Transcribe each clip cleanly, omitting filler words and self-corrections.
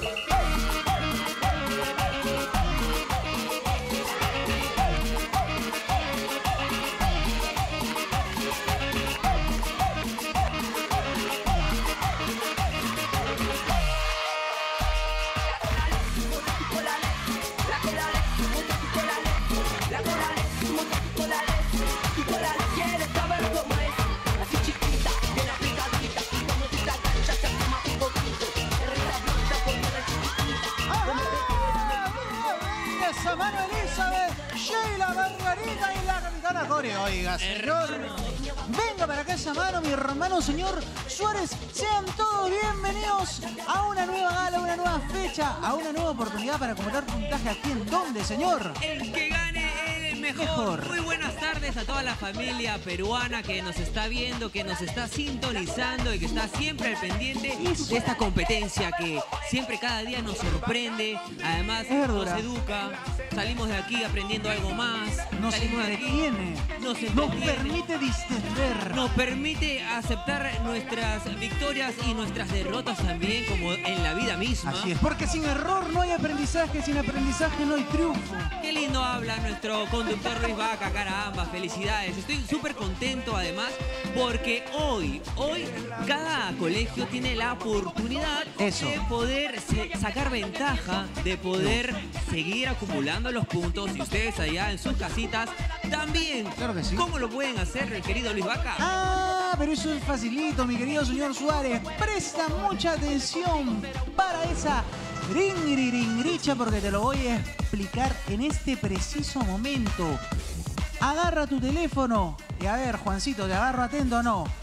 Oiga, señor, venga para acá esa mano, mi hermano, señor Suárez. Sean todos bienvenidos a una nueva gala, a una nueva fecha, a una nueva oportunidad para acumular puntaje. ¿Aquí en dónde, señor? El que gane el mejor. Muy buenas tardes a toda la familia peruana que nos está viendo, que nos está sintonizando y que está siempre al pendiente de esta competencia que siempre cada día nos sorprende. Además, nos educa. Salimos de aquí aprendiendo algo más. Nos entretiene. Nos permite distender. Nos permite aceptar nuestras victorias y nuestras derrotas también, como en la vida misma. Así es, porque sin error no hay aprendizaje, sin aprendizaje no hay triunfo. Qué lindo habla nuestro conductor Luis Vaca, caramba, felicidades. Estoy súper contento además porque hoy cada colegio tiene la oportunidad de poder sacar ventaja, de poder seguir acumulando los puntos. Y ustedes allá en sus casitas también. Claro que sí. ¿Cómo lo pueden hacer, el querido Luis Vaca? Ah, pero eso es facilito, mi querido señor Suárez. Presta mucha atención para esa ringricha porque te lo voy a explicar en este preciso momento. Agarra tu teléfono y a ver, Juancito, ¿te agarro atento o no?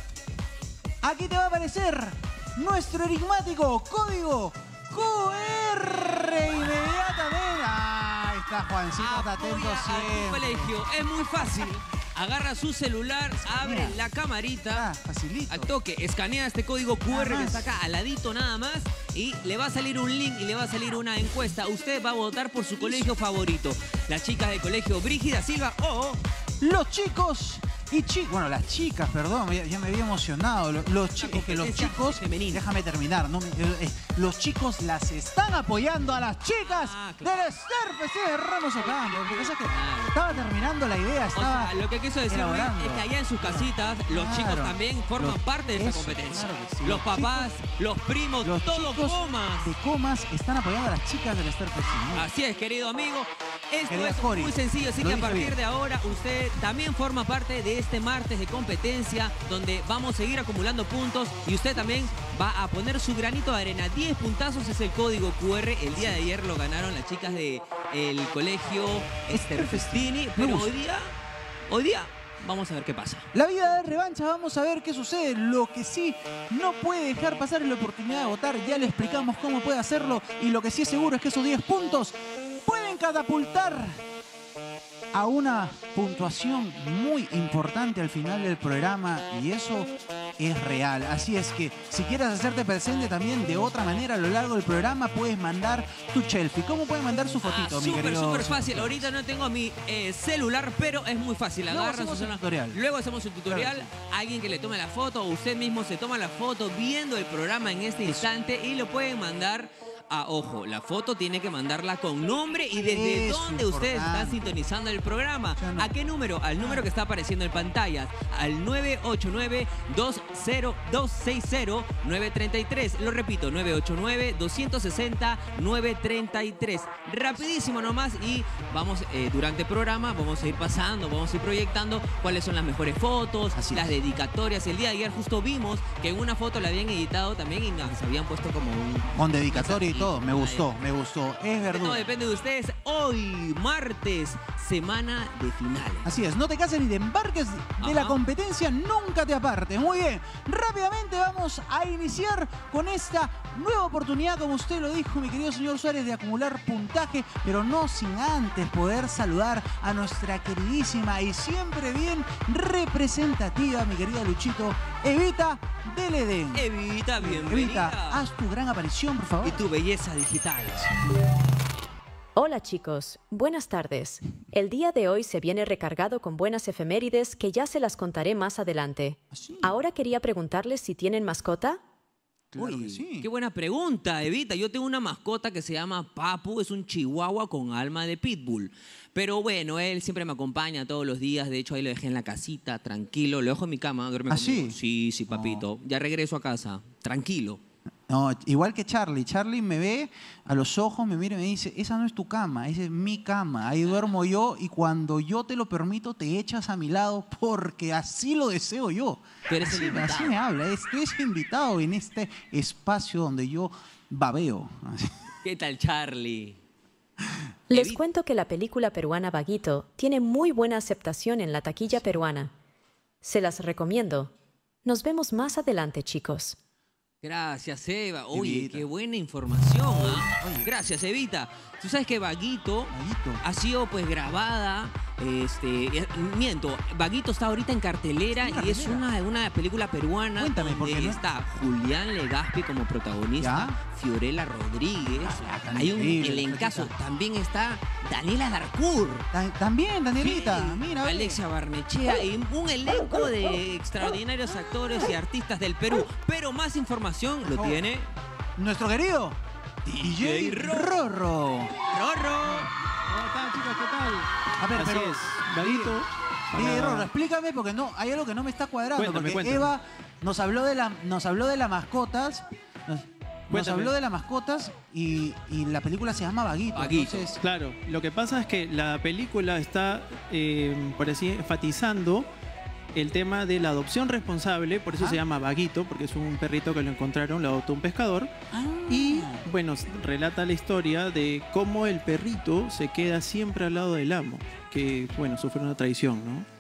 Aquí te va a aparecer nuestro enigmático código QR inmediatamente. Ahí está, Juancito, está atento siempre. Colegio, es muy fácil. Agarra su celular, abre la camarita, facilito. Al toque, escanea este código QR que está acá al ladito nada más y le va a salir un link y le va a salir una encuesta. Usted va a votar por su colegio favorito. Las chicas del colegio Brígida Silva o los chicos y bueno, las chicas, perdón, ya me había emocionado. Los chicos, déjame terminar, los chicos las están apoyando a las chicas del STERPC Ramos Ocampo. Porque ¿sabes qué? Estaba terminando la idea, estaba lo que quiso decir es que allá en sus casitas los chicos también forman parte de esta competencia. Sí. Los papás, los primos, todos Comas. De Comas están apoyando a las chicas del STERPC. Así es, querido amigo. Esto es muy sencillo, así que a partir de ahora usted también forma parte de este martes de competencia donde vamos a seguir acumulando puntos y usted también va a poner su granito de arena. 10 puntazos es el código QR. El día de ayer lo ganaron las chicas del colegio Sterfestini, pero hoy día vamos a ver qué pasa. La vida de revancha, vamos a ver qué sucede. Lo que sí no puede dejar pasar es la oportunidad de votar. Ya le explicamos cómo puede hacerlo y lo que sí es seguro es que esos 10 puntos pueden catapultar a una puntuación muy importante al final del programa y eso es real. Así es que si quieres hacerte presente también de otra manera a lo largo del programa, puedes mandar tu selfie. ¿Cómo puedes mandar su fotito, mi querido? Súper fácil. Ahorita no tengo mi celular, pero es muy fácil. Agarran su celular. Luego hacemos un tutorial. Claro. Alguien que le tome la foto o usted mismo se toma la foto viendo el programa en este instante y lo pueden mandar. Ojo, la foto tiene que mandarla con nombre y desde dónde usted está sintonizando el programa. ¿A qué número? Al número que está apareciendo en pantalla. Al 989-260-933. Lo repito, 989-260-933. Rapidísimo nomás y vamos, durante el programa, vamos a ir pasando, vamos a ir proyectando cuáles son las mejores fotos, las dedicatorias. El día de ayer justo vimos que en una foto la habían editado también y nos habían puesto como con dedicatoria y todo. Me gustó, es verdad. Todo depende de ustedes. Hoy, martes, semana de finales. Así es, no te cases ni te embarques de la competencia, nunca te apartes. Muy bien, rápidamente vamos a iniciar con esta nueva oportunidad, como usted lo dijo, mi querido señor Suárez, de acumular puntaje, pero no sin antes poder saludar a nuestra queridísima y siempre bien representativa, mi querida Luchito, Evita del Edén. Evita, bienvenida. Evita, haz tu gran aparición, por favor. Y tu belleza digital. Hola chicos, buenas tardes. El día de hoy se viene recargado con buenas efemérides que ya se las contaré más adelante. Ahora quería preguntarles si tienen mascota. Claro Uy, que sí. qué buena pregunta, Evita. Yo tengo una mascota que se llama Papu, es un chihuahua con alma de pitbull. Pero bueno, él siempre me acompaña todos los días. De hecho, ahí lo dejé en la casita, tranquilo. Lo dejo en mi cama, duerme ¿Ah, conmigo. sí? Sí, papito. Ya regreso a casa, tranquilo. No, igual que Charlie. Charlie me ve a los ojos, me mira y me dice, esa no es tu cama, esa es mi cama. Ahí duermo yo y cuando yo te lo permito te echas a mi lado porque así lo deseo yo. Tú eres el invitado. Así me habla. Tú eres invitado en este espacio donde yo babeo. ¿Qué tal, Charlie? Les cuento que la película peruana Vaguito tiene muy buena aceptación en la taquilla peruana. Se las recomiendo. Nos vemos más adelante, chicos. Gracias, Eva. Oye, Evita. qué buena información, ¿ah? Gracias, Evita. Tú sabes que Vaguito ha sido pues grabada, miento, Vaguito está ahorita en cartelera y es una película peruana. Cuéntame, donde ¿por qué no? está Julián Legazpi como protagonista, Fiorella Rodríguez, hay un increíble, elencazo, Flaquita. también está Daniela Darcourt. También, Danielita. Sí, Mira, ve. Alexia Barnechea y un elenco de extraordinarios actores y artistas del Perú. Pero más información lo tiene Nuestro querido DJ Rorro. Rorro. ¿Cómo están, chicos? ¿Qué tal? A ver, Así pero es, Vaguito. DJ Rorro, explícame porque no, hay algo que no me está cuadrando. Cuéntame, porque cuéntame. Eva nos habló de las mascotas. Nos Cuéntame. habló de las mascotas y la película se llama Vaguito. Vaguito. Entonces, Claro, lo que pasa es que la película está, por así, enfatizando el tema de la adopción responsable, por eso se llama Vaguito, porque es un perrito que lo encontraron, lo adoptó un pescador. Y, bueno, relata la historia de cómo el perrito se queda siempre al lado del amo, que, bueno, sufre una traición, ¿no?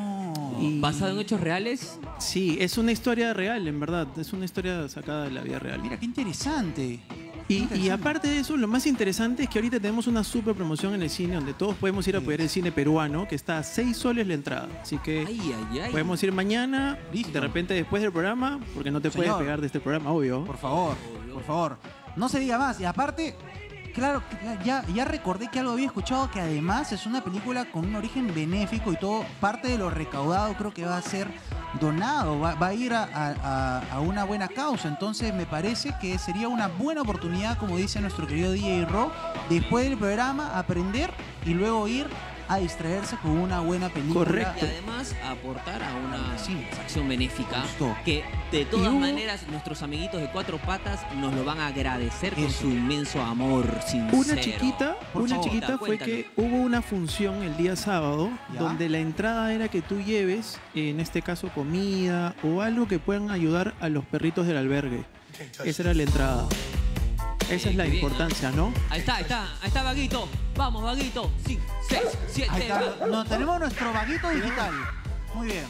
Y- ¿Basado en hechos reales? Sí, es una historia real, en verdad. Es una historia sacada de la vida real. Mira, qué interesante. Y aparte de eso, lo más interesante es que ahorita tenemos una super promoción en el cine donde todos podemos ir a apoyar el cine peruano, que está a 6 soles la entrada. Así que Ay, ay, ay. podemos ir mañana, Listo. de repente después del programa, porque no te puedes Señor. pegar de este programa, obvio. Por favor, por favor. No se diga más. Y aparte, claro, ya recordé que algo había escuchado que además es una película con un origen benéfico y todo, parte de lo recaudado creo que va a ser donado, va a ir a una buena causa. Entonces me parece que sería una buena oportunidad, como dice nuestro querido DJ Ro, después del programa aprender y luego ir a distraerse con una buena película. Correcto. Y además aportar a una Sí. acción benéfica Justo. que de todas hubo- maneras nuestros amiguitos de Cuatro Patas nos lo van a agradecer con Eso. su inmenso amor sincero. Una chiquita, Por favor. fue que hubo una función el día sábado ¿Ya? donde la entrada era que tú lleves, en este caso comida o algo que puedan ayudar a los perritos del albergue. Esa era la entrada. Esa es la qué bien, importancia, ¿no? Ahí está Vaguito. Vamos, Vaguito. 5, 6, 7. Ahí está. No, tenemos nuestro vaguito digital. Muy bien.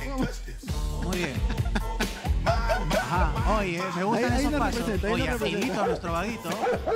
Muy bien. Ajá, oye, me gustan Ahí esos lo pasos. representa, ahí lo Oye, representa. agilito a nuestro vaguito.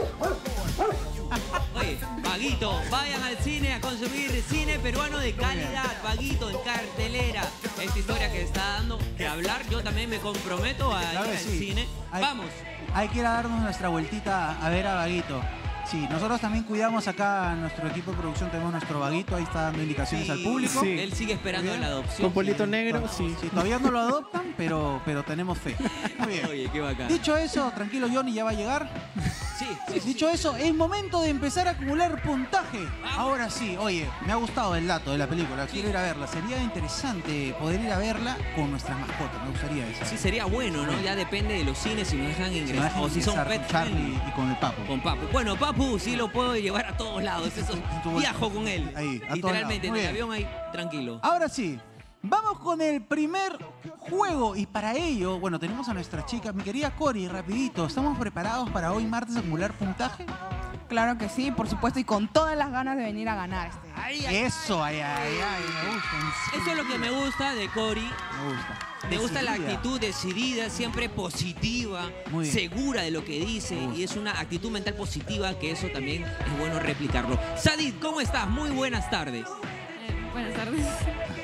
Oye, Vaguito, vayan al cine a consumir cine peruano de calidad. Vaguito en cartelera. Esta historia que está dando que hablar, yo también me comprometo a Claro ir que al sí. cine. Hay- Vamos. Hay que ir a darnos nuestra vueltita a ver a Vaguito. Sí, nosotros también cuidamos acá a nuestro equipo de producción, tenemos nuestro Vaguito, ahí está dando indicaciones al público. Sí. Él sigue esperando Muy bien. la adopción. Con polito negro, sí. Sí, todavía no lo adoptan, pero tenemos fe. Muy bien. Oye, qué bacán. Dicho eso, tranquilo Johnny, ya va a llegar. Sí, sí, sí. Dicho eso, es momento de empezar a acumular puntaje. Ahora sí, oye, me ha gustado el dato de la película, quiero ir a verla. Sería interesante poder ir a verla con nuestras mascotas, me gustaría eso. Sí, sería bueno, ¿no? Ya depende de los cines si nos dejan ingresar o si son ingresar pet con Charlie friendly. y con el Papo. Con Papu. Bueno, Papu sí lo puedo llevar a todos lados. Eso, viajo con él. Ahí, a todos Literalmente, lados. Muy en el bien. avión ahí, tranquilo. Ahora sí, vamos con el primer juego y para ello, bueno, tenemos a nuestra chica, mi querida Cori, rapidito, ¿estamos preparados para hoy martes acumular puntaje? Claro que sí, por supuesto, y con todas las ganas de venir a ganar este. Ay, ay, Eso, ay, me gusta. eso es lo que me gusta de Cori. Me gusta. Me gusta la Decidida. actitud decidida, siempre positiva, Muy bien. segura de lo que dice Me gusta. y es una actitud mental positiva que eso también es bueno replicarlo. Sadid, ¿cómo estás? Muy buenas tardes. Buenas tardes.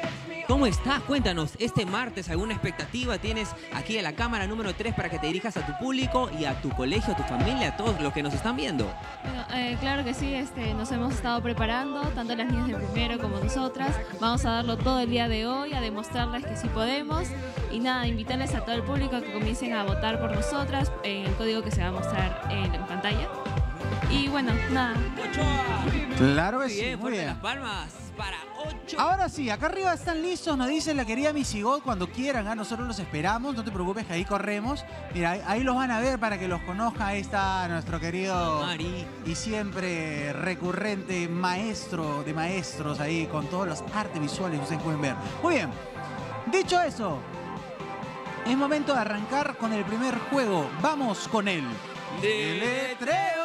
¿Cómo estás? Cuéntanos, este martes, ¿alguna expectativa tienes aquí en la cámara número 3 para que te dirijas a tu público y a tu colegio, a tu familia, a todos los que nos están viendo? Bueno, claro que sí, nos hemos estado preparando, tanto las niñas de primero como nosotras. Vamos a darlo todo el día de hoy, a demostrarles que sí podemos. Y nada, invitarles a todo el público a que comiencen a votar por nosotras en el código que se va a mostrar en pantalla. Y bueno, nada. Claro que sí, bien, muy fuerte bien. las palmas para 8. Ahora sí, acá arriba están listos, nos dice la querida Misigot, cuando quieran, nosotros los esperamos, no te preocupes que ahí corremos. Mira, ahí los van a ver para que los conozca. Ahí está nuestro querido Mari. y siempre recurrente maestro de maestros ahí con todas las artes visuales que ustedes pueden ver. Muy bien, dicho eso, es momento de arrancar con el primer juego. Vamos con el deletreo.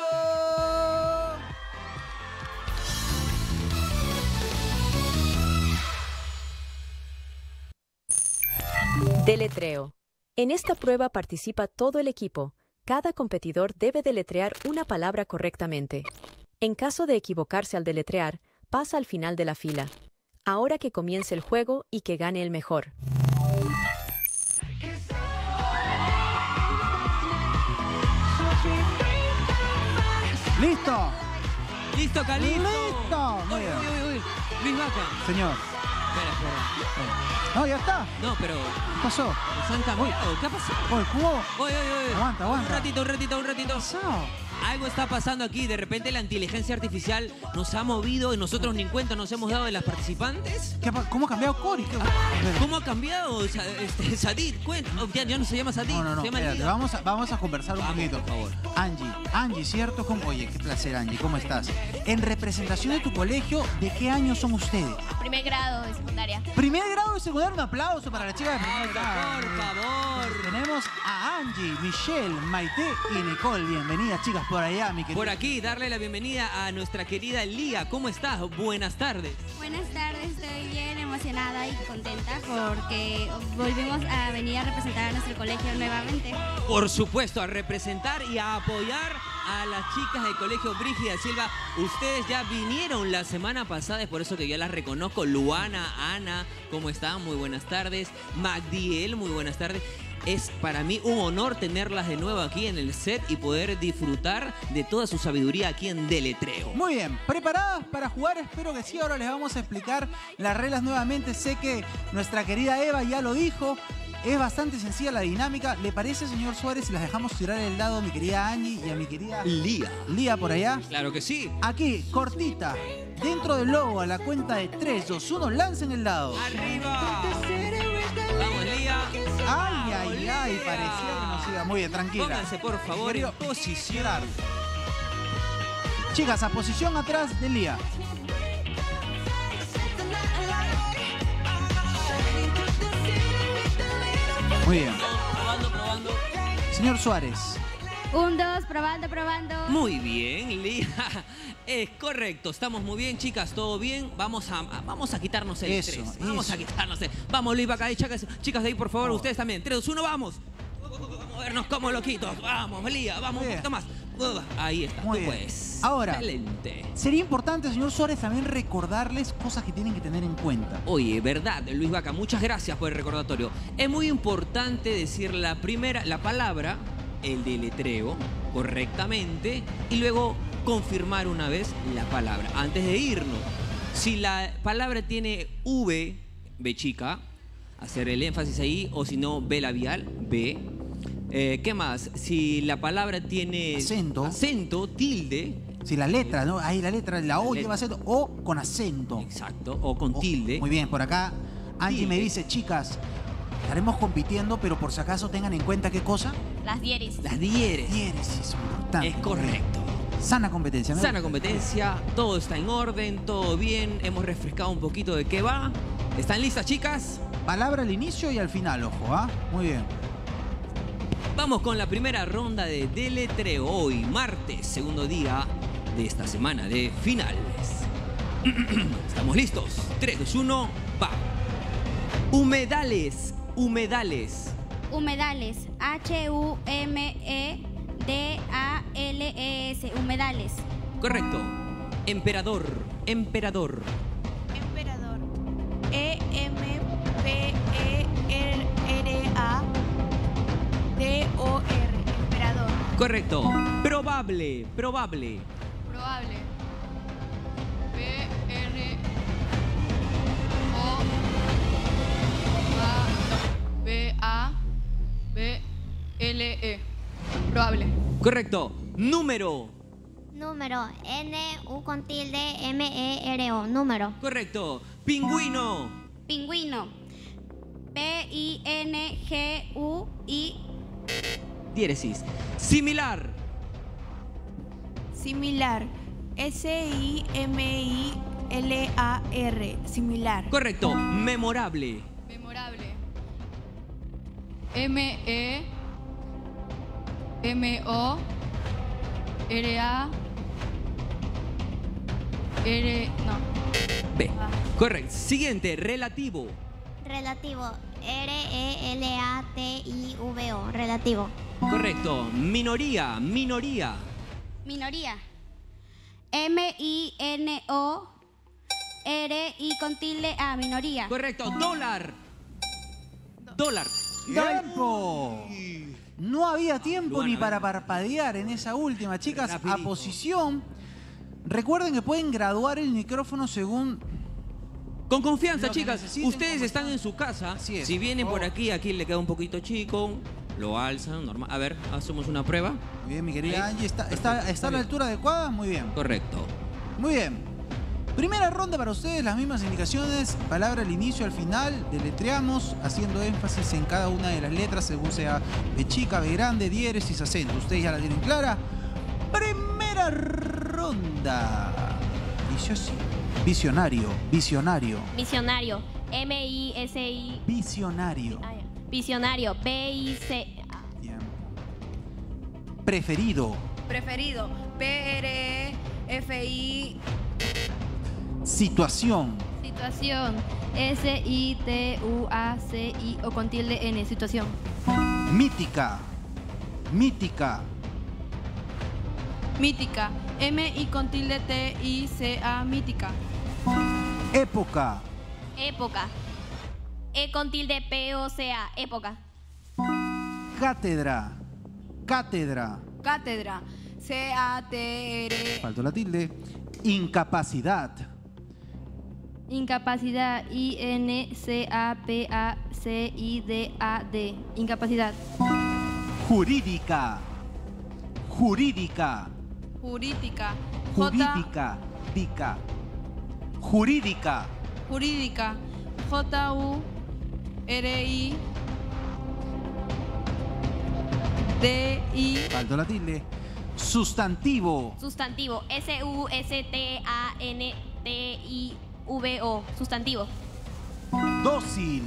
Deletreo. En esta prueba participa todo el equipo. Cada competidor debe deletrear una palabra correctamente. En caso de equivocarse al deletrear, pasa al final de la fila. Ahora que comience el juego y que gane el mejor. ¡Listo! ¡Listo, Calito! ¡Listo! Muy Uy, bien. uy, uy, uy. Luis Vaca. Señor. Espera. No, ya está. No, pero ¿Qué pasó? nos han cambiado. ¿Qué ha pasado? Oye, jugó. Oye, oye, oye. Aguanta, aguanta. Un ratito. ¿Qué pasó? Algo está pasando aquí. De repente la inteligencia artificial nos ha movido y nosotros ni cuenta nos hemos dado de las participantes. ¿Cómo ha cambiado Cori? ¿Cómo ha cambiado Sadid? Cuenta. Oh, ya no se llama Sadid. No, se llama espérate, Lida. vamos a conversar un poquito. Por favor. Angie, ¿cierto? Oye, qué placer, Angie, ¿cómo estás? En representación de tu colegio, ¿de qué año son ustedes? Primer grado de secundaria. Primer grado de secundaria, un aplauso para la chica de primer grado. Por favor. Tenemos a Angie, Michelle, Maite y Nicole. Bienvenidas, chicas, por allá, mi querida. Por aquí, darle la bienvenida a nuestra querida Lía. ¿Cómo estás? Buenas tardes. Buenas tardes, estoy bien emocionada y contenta porque volvimos a venir a representar a nuestro colegio nuevamente. Por supuesto, a representar y a apoyar a las chicas del colegio Brígida Silva. Ustedes ya vinieron la semana pasada, es por eso que ya las reconozco. Luana, Ana, ¿cómo están? Muy buenas tardes. Magdiel, muy buenas tardes. Es para mí un honor tenerlas de nuevo aquí en el set y poder disfrutar de toda su sabiduría aquí en Deletreo. Muy bien, ¿preparadas para jugar? Espero que sí. Ahora les vamos a explicar las reglas nuevamente. Sé que nuestra querida Eva ya lo dijo. Es bastante sencilla la dinámica. ¿Le parece, señor Suárez, si las dejamos tirar el dado a mi querida Angie y a mi querida Lía por allá? Claro que sí. Aquí, cortita. Dentro del logo, a la cuenta de 3, 2, 1, lancen el dado. ¡Arriba! Vamos, Lía. Ay, parecía que nos iba. Muy bien, tranquila. Pónganse, por favor, en Querido, posición. Chicas, a posición atrás de Lía. Muy bien. Probando. Señor Suárez. 1, 2, probando. Muy bien, Lía. Es correcto, estamos muy bien, chicas, todo bien. Vamos a quitarnos el Eso, estrés. Vamos eso. a quitarnos el... Vamos, Luis, acá, chicas de ahí, por favor, ustedes también. 3, 2, 1, vamos. Vamos a vernos como loquitos. Vamos, Lía, vamos, un Bien. poquito más. Ahí está, Muy tú bien. puedes. Ahora. Excelente. Sería importante, señor Suárez, también recordarles cosas que tienen que tener en cuenta. Oye, verdad, Luis Vaca, muchas gracias por el recordatorio. Es muy importante decir la palabra, el deletreo, correctamente, y luego confirmar una vez la palabra, antes de irnos. Si la palabra tiene V chica, hacer el énfasis ahí, o si no, B labial, B. ¿Qué más? Si la palabra tiene acento, tilde. Si la letra, ¿no? Ahí la letra, la O lleva acento, O con acento. Exacto, o con tilde. Muy bien, por acá Angie Tilde. me dice, chicas, estaremos compitiendo, pero por si acaso tengan en cuenta qué cosa. Las dieris. Las diéresis. Diéresis, importante. Es correcto. Sana competencia. Sana competencia, todo está en orden, todo bien, hemos refrescado un poquito de qué va. ¿Están listas, chicas? Palabra al inicio y al final, ojo, ¿ah? Muy bien. Vamos con la primera ronda de deletreo hoy, martes, segundo día de esta semana de finales. ¿Estamos listos? 3, 2, 1, va. Humedales. Humedales. H-U-M-E-D-A-L-E-S. Humedales. Correcto. Emperador. Emperador. E-M Correcto. Probable. Probable. B-R-O-B-A-B-L-E. Probable. Correcto. Número. Número. N-U-M-E-R-O. Número. Correcto. Pingüino. Pingüino. P-I-N-G-U-I. Diéresis. Similar. Similar. S-I-M-I-L-A-R. Similar. Correcto. Memorable. Memorable. M-E-M-O-R-A-R... No. B. Correcto. Siguiente. Relativo. Relativo. R-E-L-A-T-I-V-O. Relativo. Correcto. Minoría. Minoría. M-I-N-O-R-I con tilde A. Minoría. Correcto. Dólar. ¡Tiempo! No había tiempo Luana, ni para parpadear en esa última. Chicas, Rapidito. a posición. Recuerden que pueden graduar el micrófono según... Con confianza, Lo que chicas. necesiten, Ustedes como están están. en su casa. Así es, Si vienen por por favor. aquí le queda un poquito chico. Lo alzan, normal. A ver, hacemos una prueba. Muy bien, mi querida Ahí. Angie. ¿Está Perfecto, a está la bien. altura adecuada? Muy bien. Correcto. Muy bien. Primera ronda para ustedes, las mismas indicaciones. Palabra al inicio, al final. Deletreamos, haciendo énfasis en cada una de las letras, según sea B chica, B grande, diéresis, acento. Ustedes ya la tienen clara. Primera ronda. Dice así. Visionario. Visionario. Visionario. Visionario. B-I-C. Bien. Preferido. Preferido. P-R-E-F-I. Situación. Situación. S-I-T-U-A-C-I o con tilde N. Situación. Mítica. Mítica. M-I con tilde T-I-C-A. Mítica. Época. Época. E con tilde P-O-C-A. Época. Cátedra. Cátedra. C-A-T-R. Faltó la tilde. Incapacidad. Incapacidad. I-N-C-A-P-A-C-I-D-A-D. Incapacidad. Jurídica. Jurídica. Jurídica. J-U-R-I-D-I. Faltó la tilde. Sustantivo. Sustantivo. S-U-S-T-A-N-T-I-V-O. Sustantivo. Dócil.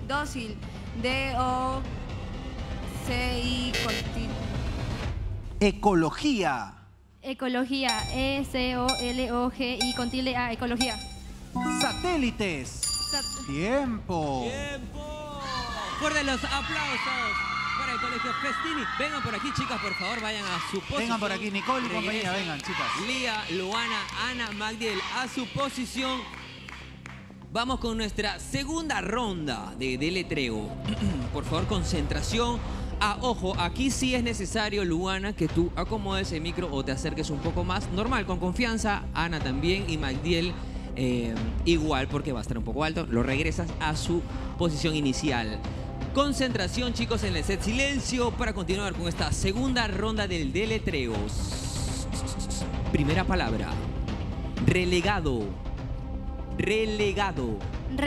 D-O-C-I con tilde. Ecología. Ecología. E-C-O-L-O-G-I con tilde A. Ecología. Satélites. Tiempo. Fuerte los aplausos para el Colegio Festini. Vengan por aquí, chicas, por favor, vayan a su posición. Vengan por aquí, Nicole y compañía, Regresen. vengan, chicas. Lía, Luana, Ana, Magdiel, a su posición. Vamos con nuestra segunda ronda de deletreo. Por favor, concentración. Ojo, aquí sí es necesario, Luana, que tú acomodes el micro o te acerques un poco más. Normal, con confianza. Ana también y Magdiel igual, porque va a estar un poco alto. Lo regresas a su posición inicial. Concentración, chicos, en el set. Silencio para continuar con esta segunda ronda del deletreo. Primera palabra. Relegado. Relegado.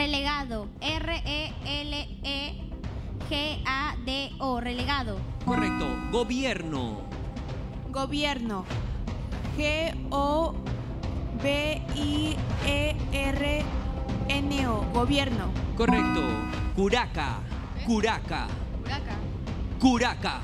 R-E-L-E-G-A-D-O. Relegado. Correcto. Gobierno. G-O-B-I-E-R-N-O. Gobierno. Correcto. Curaca. Curaca. Curaca.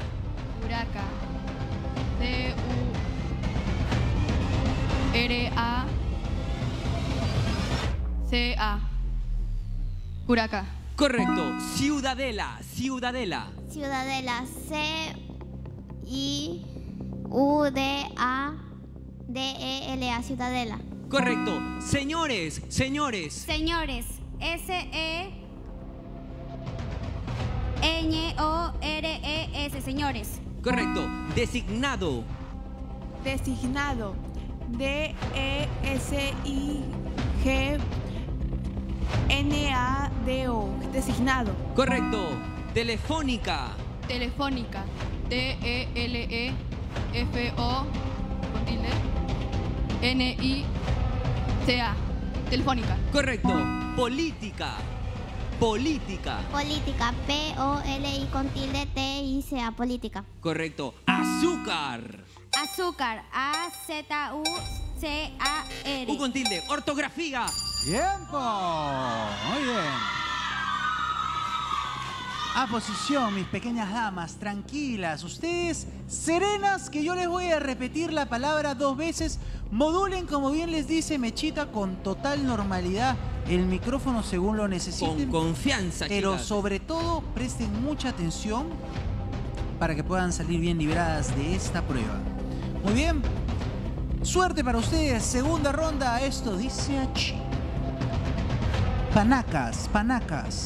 C-U-R-A-C-A. Curaca. Correcto. Ciudadela. Ciudadela. Ciudadela. C-I-U-D-A-D-E-L-A. Ciudadela. Correcto. Señores. Señores. Señores. S-E-Ñ-O-R-E-S. Señores. Correcto. Designado. Designado. D-E-S-I-G-N-A-D-O. Designado. Correcto. Telefónica. Telefónica. T-E-L-E-F-O con tilde N-I-C-A. Telefónica. Correcto. Política. Política. Política. P-O-L-I con tilde T-I-C-A. Política. Correcto. Azúcar. Azúcar. A-Z-U-C-A-R. U con tilde. Ortografía. ¡Tiempo! Muy bien. A posición, mis pequeñas damas, tranquilas. Ustedes, serenas, que yo les voy a repetir la palabra 2 veces. Modulen, como bien les dice Mechita, con total normalidad el micrófono según lo necesiten. Con confianza, pero chicas. sobre todo, presten mucha atención para que puedan salir bien libradas de esta prueba. Muy bien. Suerte para ustedes. Segunda ronda. Esto dice así. Panacas, panacas.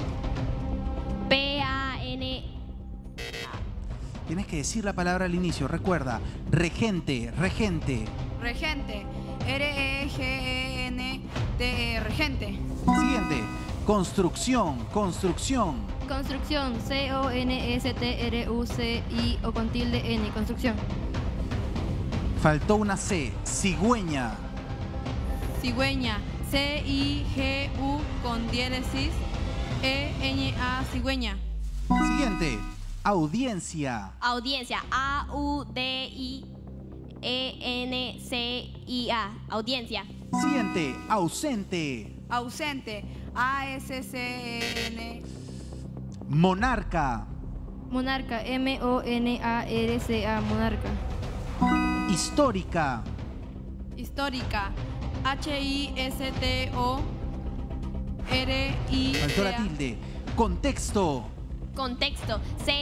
P-A-N. Tienes que decir la palabra al inicio. Recuerda, regente, regente. Regente. R-E-G-E-N-T-E. Regente. Siguiente, construcción, construcción. Construcción. C-O-N-S-T-R-U-C-I o con tilde N. Construcción. Faltó una C, cigüeña. Cigüeña. C-I-G-U con diéresis E-N-A. Cigüeña. Siguiente, audiencia. Audiencia. A-U-D-I-E-N-C-I-A. Audiencia. Siguiente, ausente. Ausente. A-S-C-E-N. Monarca. Monarca. M-O-N-A-R-C-A. Monarca. Histórica. Histórica. H-I-S-T-O-R-I. Faltó la tilde. Contexto. Contexto.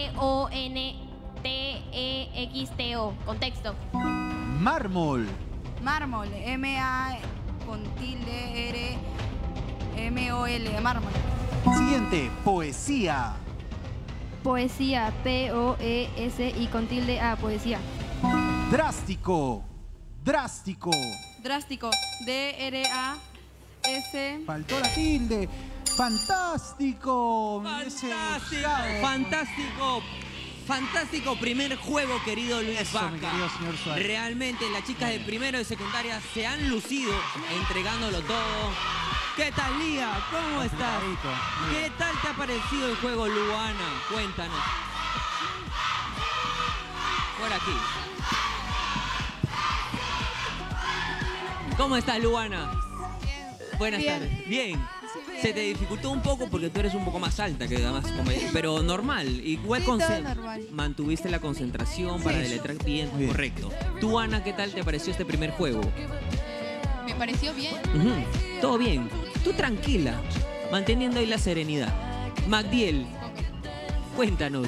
C-O-N-T-E-X-T-O. Contexto. Mármol. Mármol. M-A con tilde R M-O-L. Mármol. Siguiente, poesía. Poesía. P-O-E-S-I con tilde A. Poesía. Drástico. Drástico. Drástico. D-R-A-S. Faltó la tilde. Fantástico. Me hubiese Fantástico. gustado. Fantástico. Fantástico primer juego, querido Luis Eso, mi Vaca. querido señor Suárez. Realmente las chicas de primero y de secundaria se han lucido entregándolo todo. ¿Qué tal, Lía? ¿Cómo estás? ¿Qué tal te ha parecido el juego, Luana? Cuéntanos. Por aquí. ¿Cómo estás, Luana? Buenas tardes. Bien. Se te dificultó un poco porque tú eres un poco más alta que demás compañeros, pero normal. Igual mantuviste la concentración para deletrear bien, correcto. Tú, Ana, ¿qué tal te pareció este primer juego? Me pareció bien. Todo bien. Tú tranquila, manteniendo ahí la serenidad. Magdiel, cuéntanos.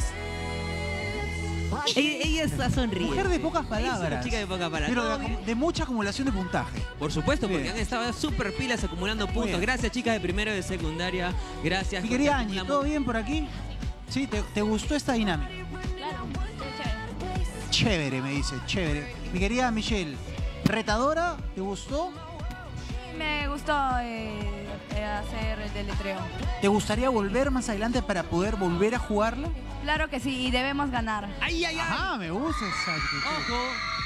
Ella está sonriendo. Mujer de pocas palabras. Es una chica de pocas palabras. Pero de mucha acumulación de puntaje. Por supuesto, porque Bien. han estado súper pilas acumulando puntos. bien. Gracias, chicas de primero y de secundaria. Gracias. Mi querida Angie, ¿todo bien por aquí? ¿Sí? ¿Te gustó esta dinámica? Claro, chévere. Chévere, me dice, chévere. Mi querida Michelle, ¿retadora? ¿Te gustó? Me gustó hacer el deletreo. ¿Te gustaría volver más adelante para poder volver a jugarla? Claro que sí, y debemos ganar. ¡Ay, ay, ay! Ah, me gusta esa actitud. ¡Ojo!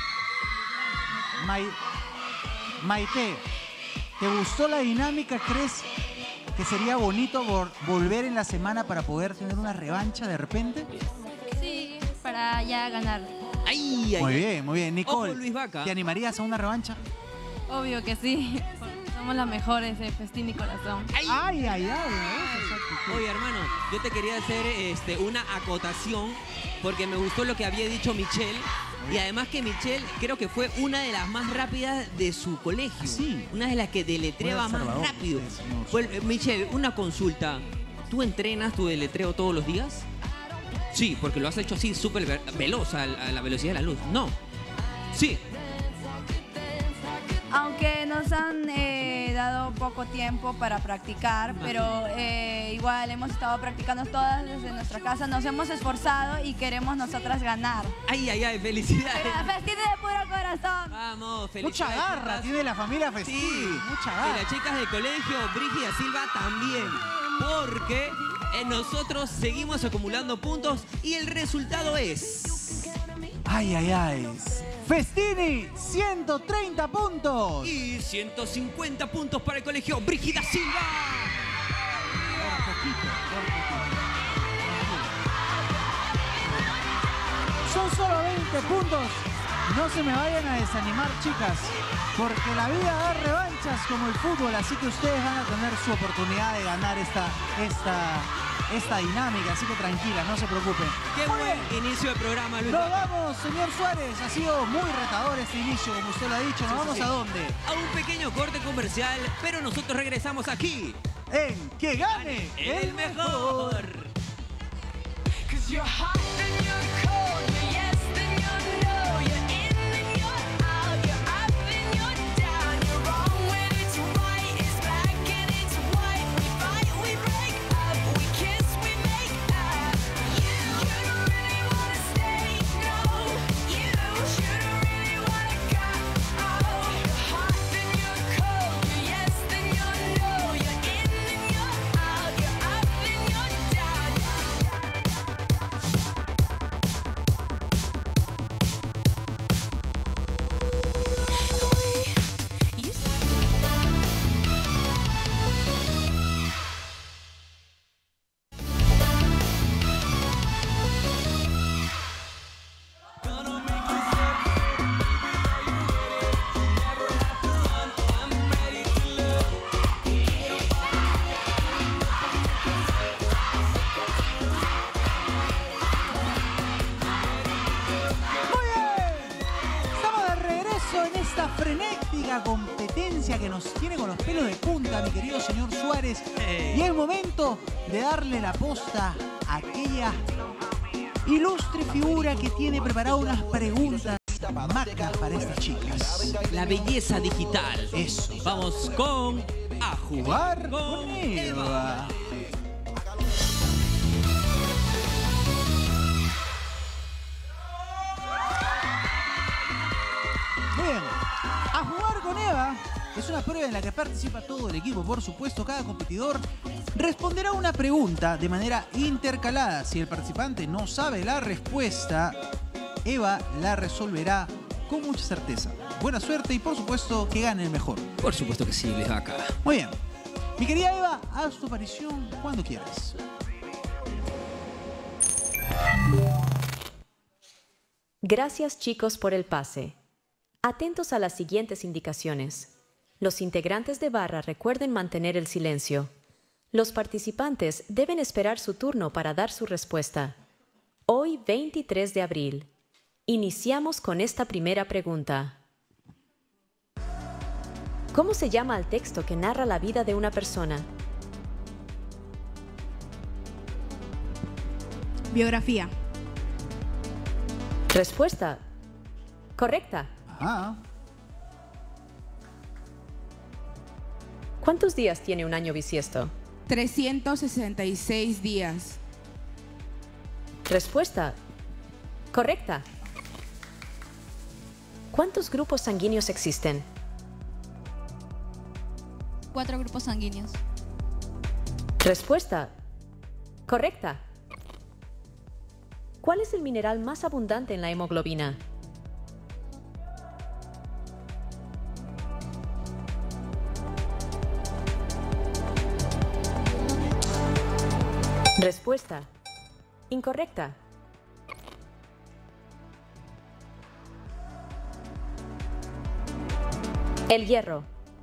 Maite, ¿te gustó la dinámica? ¿Crees que sería bonito volver en la semana para poder tener una revancha de repente? Sí, para ya ganar. ¡Ay, ay! Muy bien, muy bien. Nicole, Ojo, Luis Vaca. ¿te animarías a una revancha? Obvio que sí. Somos las mejores de Festín y Corazón. Ay, ay, ay. Me gusta esa actitud. Oye, hermano, yo te quería hacer una acotación porque me gustó lo que había dicho Michelle. Y además que Michelle creo que fue una de las más rápidas de su colegio. Sí. Una de las que deletreaba Muy más observador, rápido. señor. Bueno, Michelle, una consulta. ¿Tú entrenas tu deletreo todos los días? Sí, porque lo has hecho así súper veloz, a la velocidad de la luz. No. Sí. Aunque nos han dado poco poco tiempo para practicar, pero igual hemos estado practicando todas desde nuestra casa, nos hemos esforzado y queremos nosotras ganar. Ay, ay, ay, felicidades. Pero Festini de puro corazón. Vamos, felicidades. Mucha garra tiene la familia Festini. Sí, Mucha garra. y las chicas del colegio, Brígida Silva también, porque nosotros seguimos acumulando puntos y el resultado es... Ay, ay, ay. Festini, 130 puntos. Y 150 puntos para el colegio Brígida Silva. Por poquito, por poquito. Son solo 20 puntos. No se me vayan a desanimar, chicas, porque la vida da revanchas como el fútbol, así que ustedes van a tener su oportunidad de ganar esta dinámica, así que tranquilas, no se preocupen. Qué buen inicio de programa, Luis. Nos vamos, señor Suárez. Ha sido muy retador este inicio, como usted lo ha dicho. ¿Nos vamos a dónde? A un pequeño corte comercial, pero nosotros regresamos aquí en Que Gane el Mejor. frenética competencia que nos tiene con los pelos de punta, mi querido señor Suárez. Y es momento de darle la posta a aquella ilustre figura que tiene preparado unas preguntas magnas para estas chicas. La belleza digital. Eso. Vamos con A Jugar con Eva. Bien, A Jugar con Eva es una prueba en la que participa todo el equipo. Por supuesto, cada competidor responderá una pregunta de manera intercalada. Si el participante no sabe la respuesta, Eva la resolverá con mucha certeza. Buena suerte y, por supuesto, que gane el mejor. Por supuesto que sí, les va acá. Muy bien. Mi querida Eva, haz tu aparición cuando quieras. Gracias, chicos, por el pase. Atentos a las siguientes indicaciones. Los integrantes de barra recuerden mantener el silencio. Los participantes deben esperar su turno para dar su respuesta. Hoy, 23 de abril. Iniciamos con esta primera pregunta. ¿Cómo se llama el texto que narra la vida de una persona? Biografía. Respuesta correcta. Ajá. ¿Cuántos días tiene un año bisiesto? 366 días. Respuesta correcta. ¿Cuántos grupos sanguíneos existen? 4 grupos sanguíneos. Respuesta correcta. ¿Cuál es el mineral más abundante en la hemoglobina? Respuesta incorrecta. El hierro.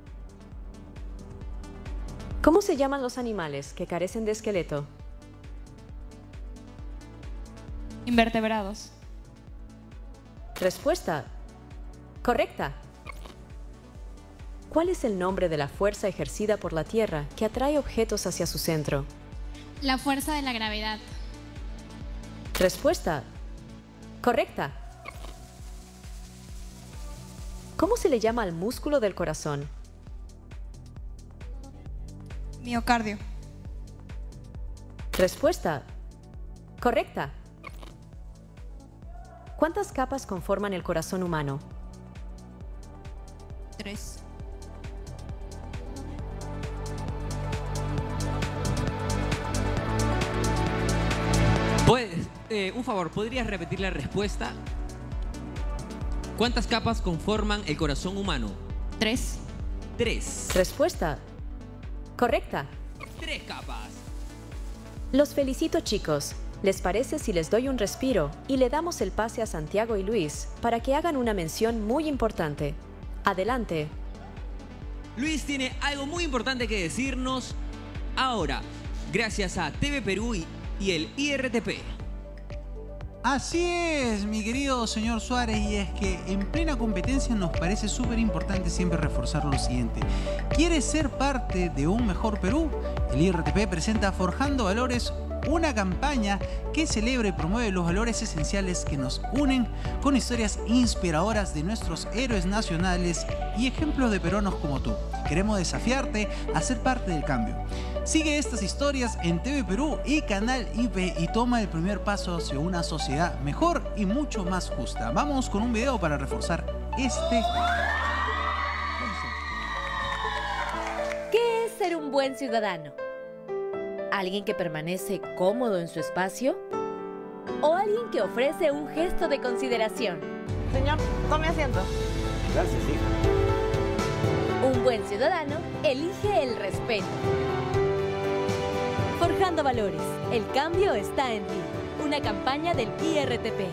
¿Cómo se llaman los animales que carecen de esqueleto? Invertebrados. Respuesta correcta. ¿Cuál es el nombre de la fuerza ejercida por la Tierra que atrae objetos hacia su centro? La fuerza de la gravedad. Respuesta correcta. ¿Cómo se le llama al músculo del corazón? Miocardio. Respuesta correcta. ¿Cuántas capas conforman el corazón humano? 3. Un favor, ¿podrías repetir la respuesta? ¿Cuántas capas conforman el corazón humano? 3. 3. Respuesta correcta. 3 capas. Los felicito, chicos. ¿Les parece si les doy un respiro y le damos el pase a Santiago y Luis para que hagan una mención muy importante? Adelante. Luis tiene algo muy importante que decirnos ahora, gracias a TV Perú y el IRTP. Así es, mi querido señor Suárez, y es que en plena competencia nos parece súper importante siempre reforzar lo siguiente. ¿Quieres ser parte de un mejor Perú? El IRTP presenta Forjando Valores, una campaña que celebra y promueve los valores esenciales que nos unen, con historias inspiradoras de nuestros héroes nacionales y ejemplos de peruanos como tú. Queremos desafiarte a ser parte del cambio. Sigue estas historias en TV Perú y Canal IP y toma el primer paso hacia una sociedad mejor y mucho más justa. Vamos con un video para reforzar este. ¿Qué es ser un buen ciudadano? ¿Alguien que permanece cómodo en su espacio? ¿O alguien que ofrece un gesto de consideración? Señor, tome asiento. Gracias, hija. Un buen ciudadano elige el respeto. Forjando Valores, el cambio está en ti. Una campaña del IRTP.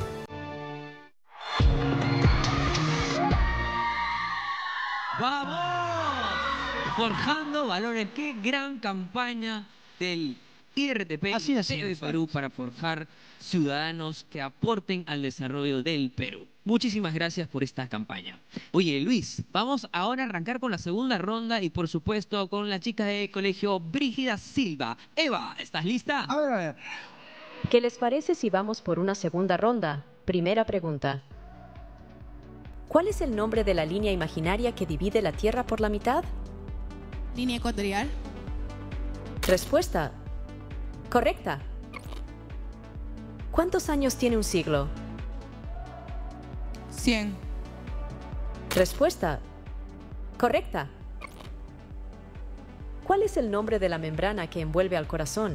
¡Vamos! Forjando Valores, qué gran campaña del IRTP Así es, TV Perú para forjar ciudadanos que aporten al desarrollo del Perú. Muchísimas gracias por esta campaña. Oye, Luis, vamos ahora a arrancar con la segunda ronda y por supuesto con la chica de colegio Brígida Silva. Eva, ¿estás lista? A ver. ¿Qué les parece si vamos por una segunda ronda? Primera pregunta. ¿Cuál es el nombre de la línea imaginaria que divide la Tierra por la mitad? Línea ecuatorial. Respuesta correcta. ¿Cuántos años tiene un siglo? 100. Respuesta correcta. ¿Cuál es el nombre de la membrana que envuelve al corazón?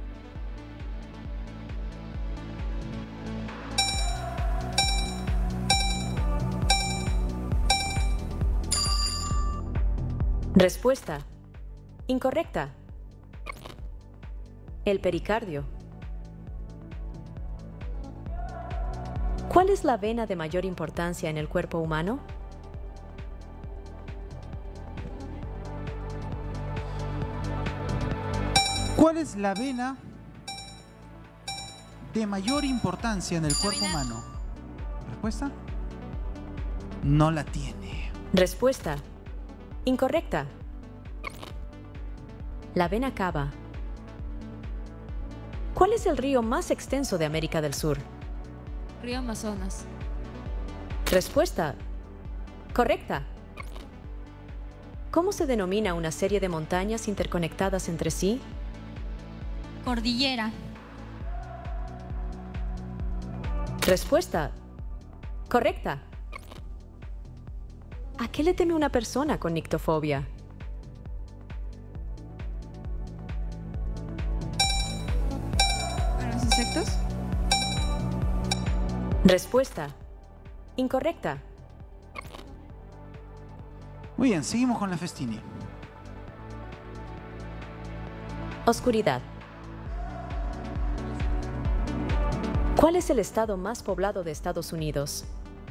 Respuesta incorrecta. El pericardio. ¿Cuál es la vena de mayor importancia en el cuerpo humano? ¿Cuál es la vena de mayor importancia en el cuerpo humano? ¿Respuesta? No la tiene. Respuesta incorrecta. La vena cava. ¿Cuál es el río más extenso de América del Sur? Río Amazonas. Respuesta correcta. ¿Cómo se denomina una serie de montañas interconectadas entre sí? Cordillera. Respuesta correcta. ¿A qué le teme una persona con nictofobia? ¿A los insectos? Respuesta incorrecta. Muy bien, seguimos con la Festini. Oscuridad. ¿Cuál es el estado más poblado de Estados Unidos?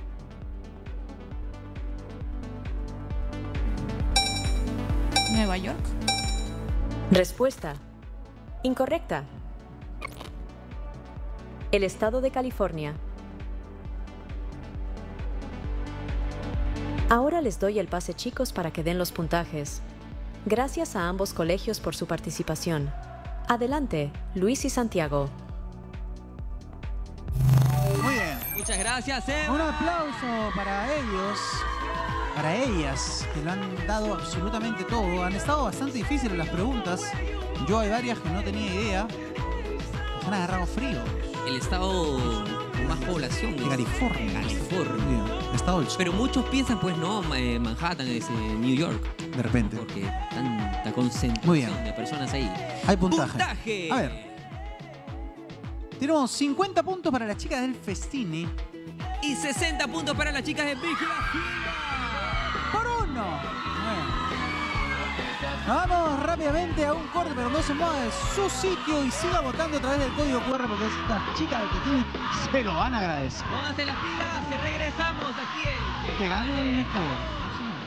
Nueva York. Respuesta incorrecta. El estado de California. Ahora les doy el pase, chicos, para que den los puntajes. Gracias a ambos colegios por su participación. Adelante, Luis y Santiago. Muy bien. Muchas gracias, Eva. Un aplauso para ellos. para ellas, que lo han dado absolutamente todo. Han estado bastante difíciles las preguntas. Yo hay varias que no tenía idea. Nos han agarrado frío. El estado con más población de California. California. Estado del sur. Pero muchos piensan, pues no, Manhattan es New York. De repente. Porque tanta concentración de personas ahí. Hay puntaje. ¡Puntaje! A ver. Tenemos 50 puntos para las chicas del Festini. Y 60 puntos para las chicas de Big ¡Por uno! Vamos rápidamente a un corte, pero no se mueva de su sitio y siga votando a través del código QR porque estas chicas del Festini se lo van a agradecer. Pónganse las pilas, regresamos aquí en... Que gane el mejor.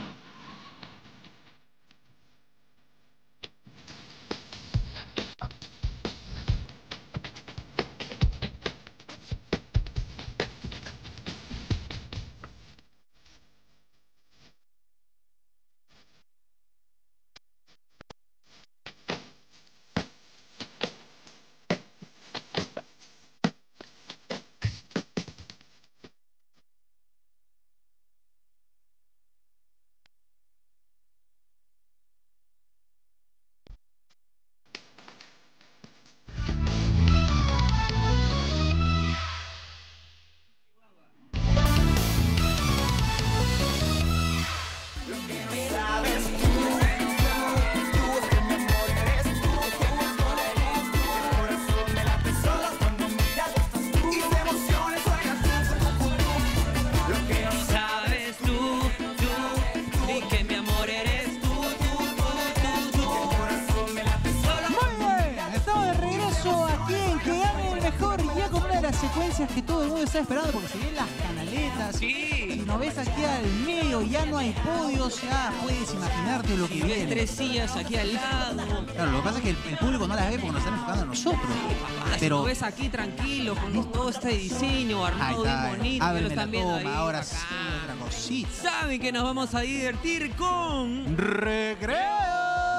Secuencias que todo el mundo está esperando porque se ven las canaletas. Sí. Si no ves aquí al medio, ya no hay podios, ya puedes imaginarte lo que y viene. 3 sillas aquí al lado. Claro, lo que pasa es que el público no las ve porque nos están enfocando a nosotros. Pero si lo ves aquí tranquilo, con todo este diseño armado bien bonito, que lo están viendo ahí. Ahora sí, otra cosita. Saben que nos vamos a divertir con... ¡Recreo!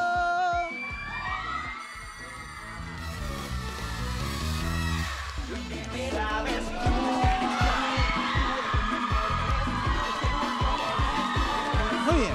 Muy bien.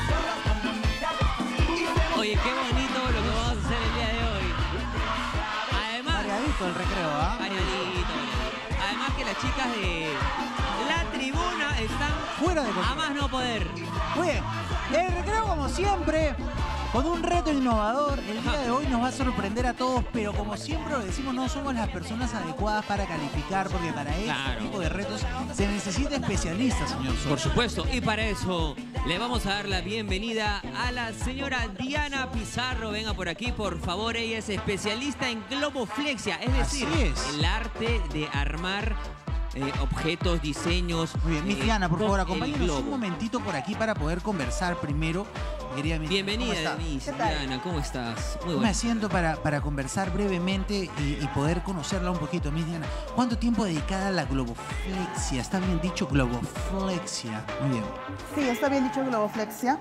Oye, qué bonito lo que vamos a hacer el día de hoy. Además... Variadito el recreo, ¿ah? Variadito. Además que las chicas de la tribuna están fuera de control. A más no poder. Muy bien. El recreo, como siempre, con un reto innovador. El día de hoy nos va a sorprender a todos, pero como siempre lo decimos, no somos las personas adecuadas para calificar, porque para este tipo de retos se necesita especialistas, señor Soto. Por supuesto, y para eso le vamos a dar la bienvenida a la señora Diana Pizarro. Venga por aquí, por favor. Ella es especialista en globoflexia, es decir, el arte de armar objetos, diseños. Muy bien, Miss Diana, por favor, acompáñenos un momentito por aquí para poder conversar primero. Bienvenida, Miss Diana, ¿cómo estás? Muy Me siento para conversar brevemente y poder conocerla un poquito, Miss Diana. ¿Cuánto tiempo dedicada a la globoflexia? ¿Está bien dicho globoflexia? Muy bien. Sí, está bien dicho globoflexia.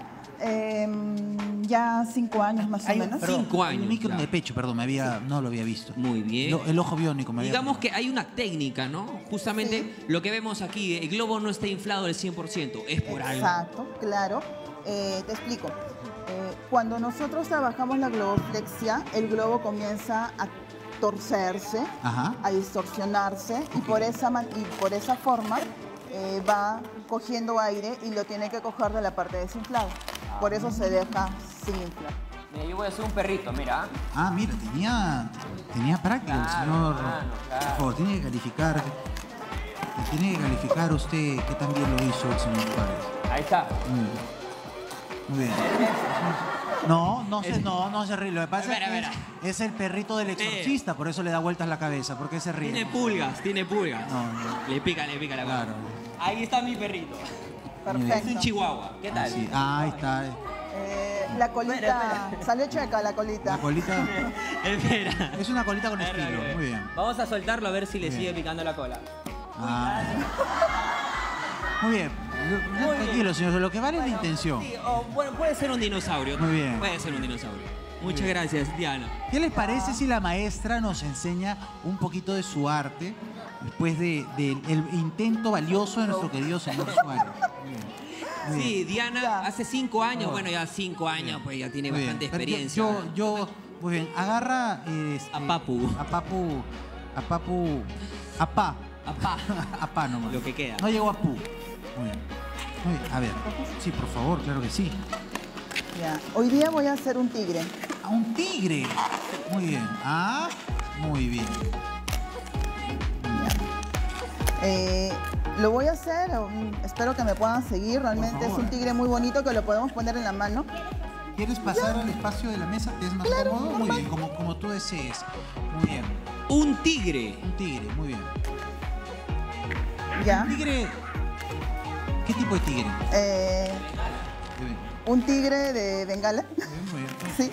Ya 5 años más o menos. 5 años. El micro de pecho, perdón, no lo había visto. Muy bien. El ojo biónico me Digamos que hay una técnica, ¿no? Justamente lo que vemos aquí, el globo no está inflado del 100%, es por algo. Exacto, claro. Te explico. Cuando nosotros trabajamos la globoflexia, el globo comienza a torcerse, a distorsionarse y por esa forma va cogiendo aire y lo tiene que coger de la parte desinflada. Por eso se deja sin inflar. Mira, yo voy a hacer un perrito, mira. Ah, mira, tenía práctica el señor. Por favor, tiene que calificar. Tiene que calificar usted que también lo hizo el señor Juárez. Ahí está. Muy bien. No se ríe. Lo que pasa es que es el perrito del exorcista, por eso le da vueltas la cabeza. ¿Por qué se ríe? Tiene pulgas. No. Le pica la cara. Ahí está mi perrito. Perfecto. Es un chihuahua. ¿Qué tal? Sí. Ahí está. La colita, salió checa la colita. La colita. Espera. Es una colita con estilo. Muy bien. Vamos a soltarlo a ver si le sigue picando la cola. Muy bien. Tranquilo, señor. Lo que vale es la intención. Sí, bueno, puede ser un dinosaurio. Muy bien. Puede ser un dinosaurio. Muchas gracias, Diana. ¿Qué les parece si la maestra nos enseña un poquito de su arte después del intento valioso de nuestro querido señor Suárez? Sí, Diana hace 5 años, bueno, ya 5 años, pues ya tiene bastante experiencia. Muy bien, agarra a Papu. A Pa nomás. Lo que queda. No llegó a Pu. Muy bien. Muy bien. A ver, sí, por favor, claro que sí. Ya. Hoy día voy a hacer un tigre. ¿A un tigre? Muy bien. Ah, muy bien. Lo voy a hacer, espero que me puedan seguir. Realmente es un tigre muy bonito que lo podemos poner en la mano. ¿Quieres pasar al espacio de la mesa? ¿Te es más cómodo? Muy bien, como tú desees. Muy bien. Un tigre. Un tigre, muy bien. Ya. ¿Un tigre? ¿Qué tipo de tigre? Un tigre de Bengala. Muy bien. Sí.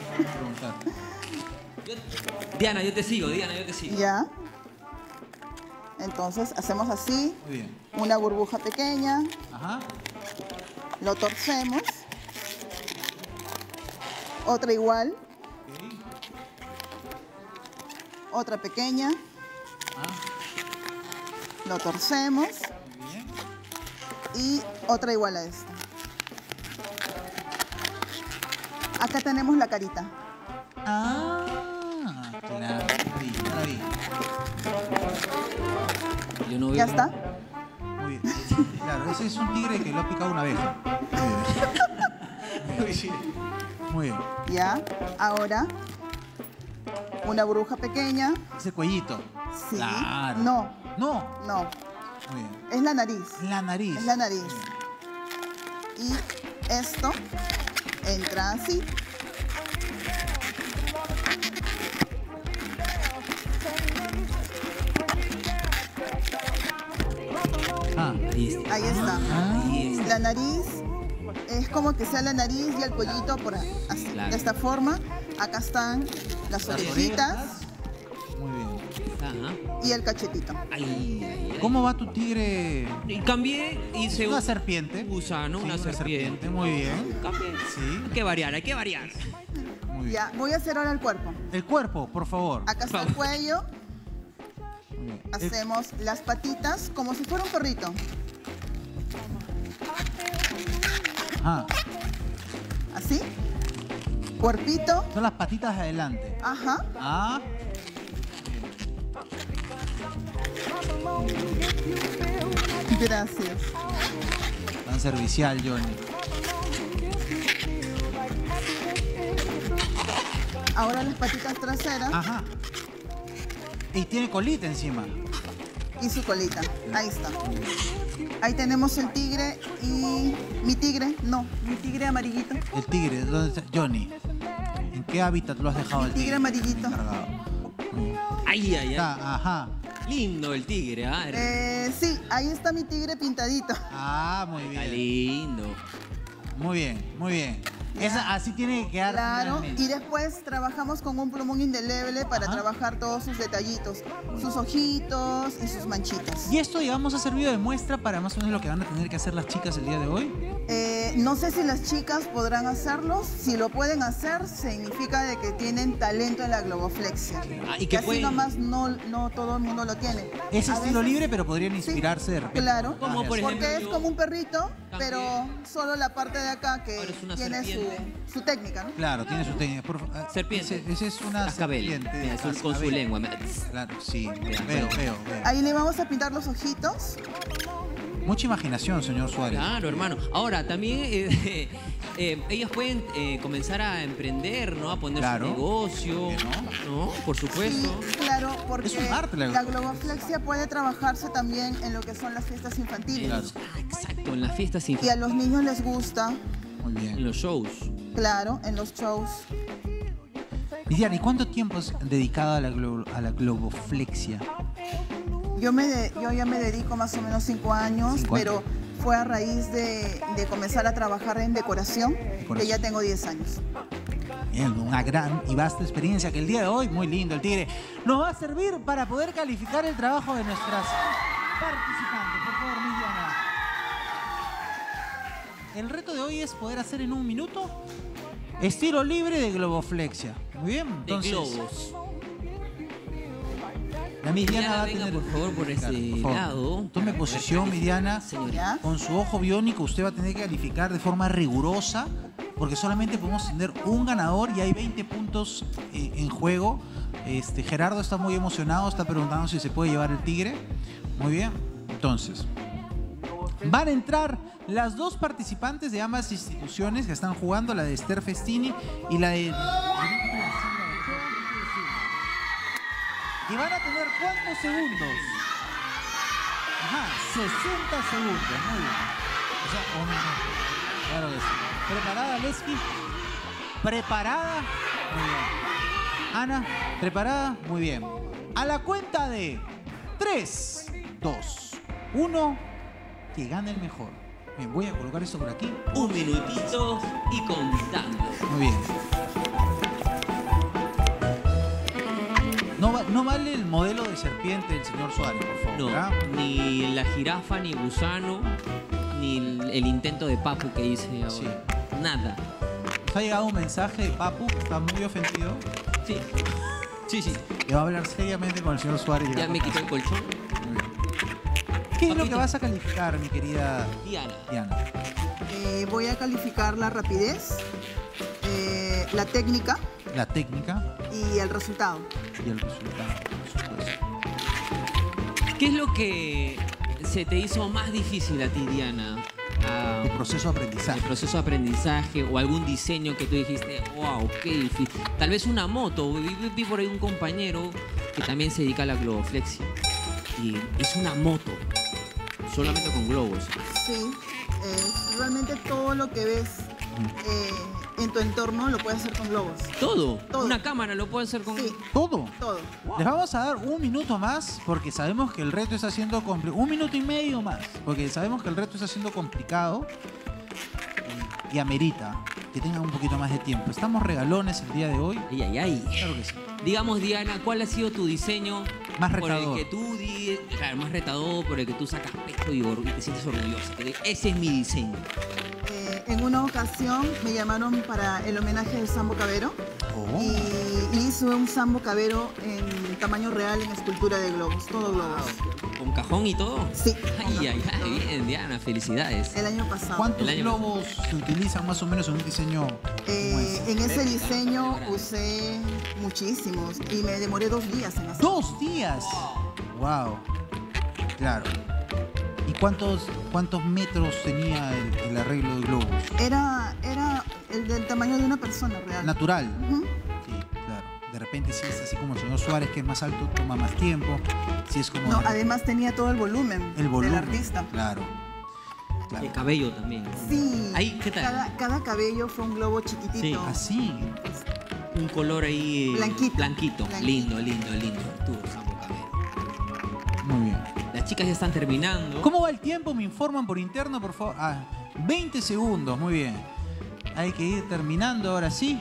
Diana, yo te sigo, Diana, yo te sigo. Ya. Entonces hacemos así. Muy bien. Una burbuja pequeña. Ajá. Lo torcemos. Otra igual. Okay. Otra pequeña. Lo torcemos. Muy bien. Y otra igual a esta. Acá tenemos la carita. Ah, claro. Yo no veo. ¿Ya está? Muy bien. Claro, ese es un tigre que lo ha picado una abeja. Muy bien. Muy bien. Ya. Ahora, una burbuja pequeña. Ese cuellito. Sí. Claro. No. No. No. Muy bien. Es la nariz. La nariz. Es la nariz. Y esto entra así. Ahí está. La nariz es como que sea la nariz y el cuellito por así. De esta forma. Acá están las orejitas. Muy bien. Y el cachetito. ¿Cómo va tu tigre? Cambié y se una serpiente. Gusano, Sí, una serpiente. Muy bien. Cambié. Sí. Hay que variar, hay que variar. Muy bien. Ya, voy a hacer ahora el cuerpo. El cuerpo, por favor. Acá está el cuello. Hacemos las patitas como si fuera un perrito. Ajá. Así. Cuerpito. Son las patitas de adelante. Ajá. Ah. Gracias. Tan servicial, Johnny. Ahora las patitas traseras. Ajá. Y tiene colita encima. Y su colita. Ahí está. Ahí tenemos el tigre y... Mi tigre, no, mi tigre amarillito. El tigre, ¿dónde está? Johnny. ¿En qué hábitat lo has dejado el tigre? Tigre amarillito. Ay, ay, ay. Ajá. Lindo el tigre, ¿ah? Sí, ahí está mi tigre pintadito. Ah, muy bien. Está lindo. Muy bien, muy bien. Esa, así tiene que quedar. Claro, finalmente. y después trabajamos con un plumón indeleble para trabajar todos sus detallitos, sus ojitos y sus manchitas. ¿Y esto, digamos, ha servido de muestra para más o menos lo que van a tener que hacer las chicas el día de hoy? No sé si las chicas podrán hacerlo. Si lo pueden hacer, significa de que tienen talento en la globoflexia. Y que así nomás no todo el mundo lo tiene. Es estilo libre, pero podrían inspirarse de repente. Claro, Como por ejemplo, porque es como un perrito, pero solo la parte de acá que tiene su técnica, ¿no? Claro, tiene su técnica. Serpiente. Ese es una serpiente. Mira, con su lengua. Claro, sí. Veo. Ahí le vamos a pintar los ojitos. Mucha imaginación, señor Suárez. Claro, hermano. Ahora, también ellos pueden comenzar a emprender, ¿no? A poner su negocio. ¿No? Por supuesto. Sí, claro, porque es un arte, la globoflexia puede trabajarse también en lo que son las fiestas infantiles. Claro. Exacto, en las fiestas infantiles. Y a los niños les gusta. Muy bien. En los shows. Claro, en los shows. Y Diana, ¿y cuánto tiempo has dedicado a la globoflexia? Yo ya me dedico más o menos 5 años, pero fue a raíz de comenzar a trabajar en decoración, que ya tengo 10 años. Bien, una gran y vasta experiencia que el día de hoy, muy lindo el tigre, nos va a servir para poder calificar el trabajo de nuestras participantes. Por favor, mi Diana. El reto de hoy es poder hacer en 1 minuto estilo libre de globoflexia. Muy bien, entonces. De globos. La A mí Diana va a venga, tener... por favor, por ese lado. Tome posición, mi Diana. ¿Ya? Con su ojo biónico usted va a tener que calificar de forma rigurosa porque solamente podemos tener un ganador y hay 20 puntos en juego. Gerardo está muy emocionado, está preguntando si se puede llevar el tigre. Muy bien. Entonces, van a entrar las dos participantes de ambas instituciones que están jugando, la de Esther Festini y la de... Y van a tener ¿cuántos segundos? Ajá, 60 segundos. Muy bien. O sea, un minuto. Claro que sí. ¿Preparada, Leski? ¿Preparada? Muy bien. Ana, ¿preparada? Muy bien. A la cuenta de 3, 2, 1, que gane el mejor. Bien, voy a colocar esto por aquí. Un minutito y contando. Muy bien. No vale el modelo de serpiente del señor Suárez, por favor. No, ¿verdad? ni la jirafa, ni gusano, ni el intento de Papu que hice ahora. Sí. Nada. Nos ha llegado un mensaje de Papu que está muy ofendido. Sí. Sí, sí. Que va a hablar seriamente con el señor Suárez. Ya me quité el colchón. ¿Qué es lo que vas a calificar, mi querida Diana? Voy a calificar la rapidez, la técnica. La técnica. Y el resultado. Y el resultado, por supuesto. ¿Qué es lo que se te hizo más difícil a ti, Diana? El proceso de aprendizaje. El proceso de aprendizaje o algún diseño que tú dijiste, wow, qué difícil. Tal vez una moto. Vi por ahí un compañero que también se dedica a la globoflexia. Y es una moto, solamente con globos. Sí, realmente todo lo que ves en tu entorno lo puedes hacer con globos. ¿Todo? Una cámara lo puede hacer con... Sí. ¿Todo? Todo. Les vamos a dar un minuto más porque sabemos que el reto está siendo complicado. Un minuto y medio más porque sabemos que el reto está siendo complicado y amerita que tengan un poquito más de tiempo. Estamos regalones el día de hoy. Ay, ay, ay. Claro que sí. Digamos, Diana, ¿cuál ha sido tu diseño más retador? Por el que tú, claro, más retador, por el que tú sacas pecho y te sientes orgullosa. Ese es mi diseño. En una ocasión me llamaron para el homenaje del Sambo Cabero y hice un Sambo Cabero en tamaño real en escultura de globos, todo globos. ¿Con cajón y todo? Sí. Ay, ay, ay, bien, Diana, felicidades. El año pasado. ¿Cuántos globos se utilizan más o menos en un diseño como ese? En ese diseño usé muchísimos y me demoré 2 días en hacerlo. 2 días. Wow. Claro. ¿Y cuántos metros tenía el arreglo de globos? Era el del tamaño de una persona real. Natural. Sí, claro. De repente si es así como el señor Suárez, que es más alto, toma más tiempo. Si es como... No, además tenía todo el volumen del artista. Claro. El cabello también. Sí. Ahí, ¿qué tal? Cada cabello fue un globo chiquitito. Sí. Así. Un color ahí... Blanquito. Lindo. Tú, Sambo Cabero. Muy bien. Las chicas ya están terminando. ¿Cómo va el tiempo? Me informan por interno, por favor. 20 segundos, muy bien. Hay que ir terminando ahora sí.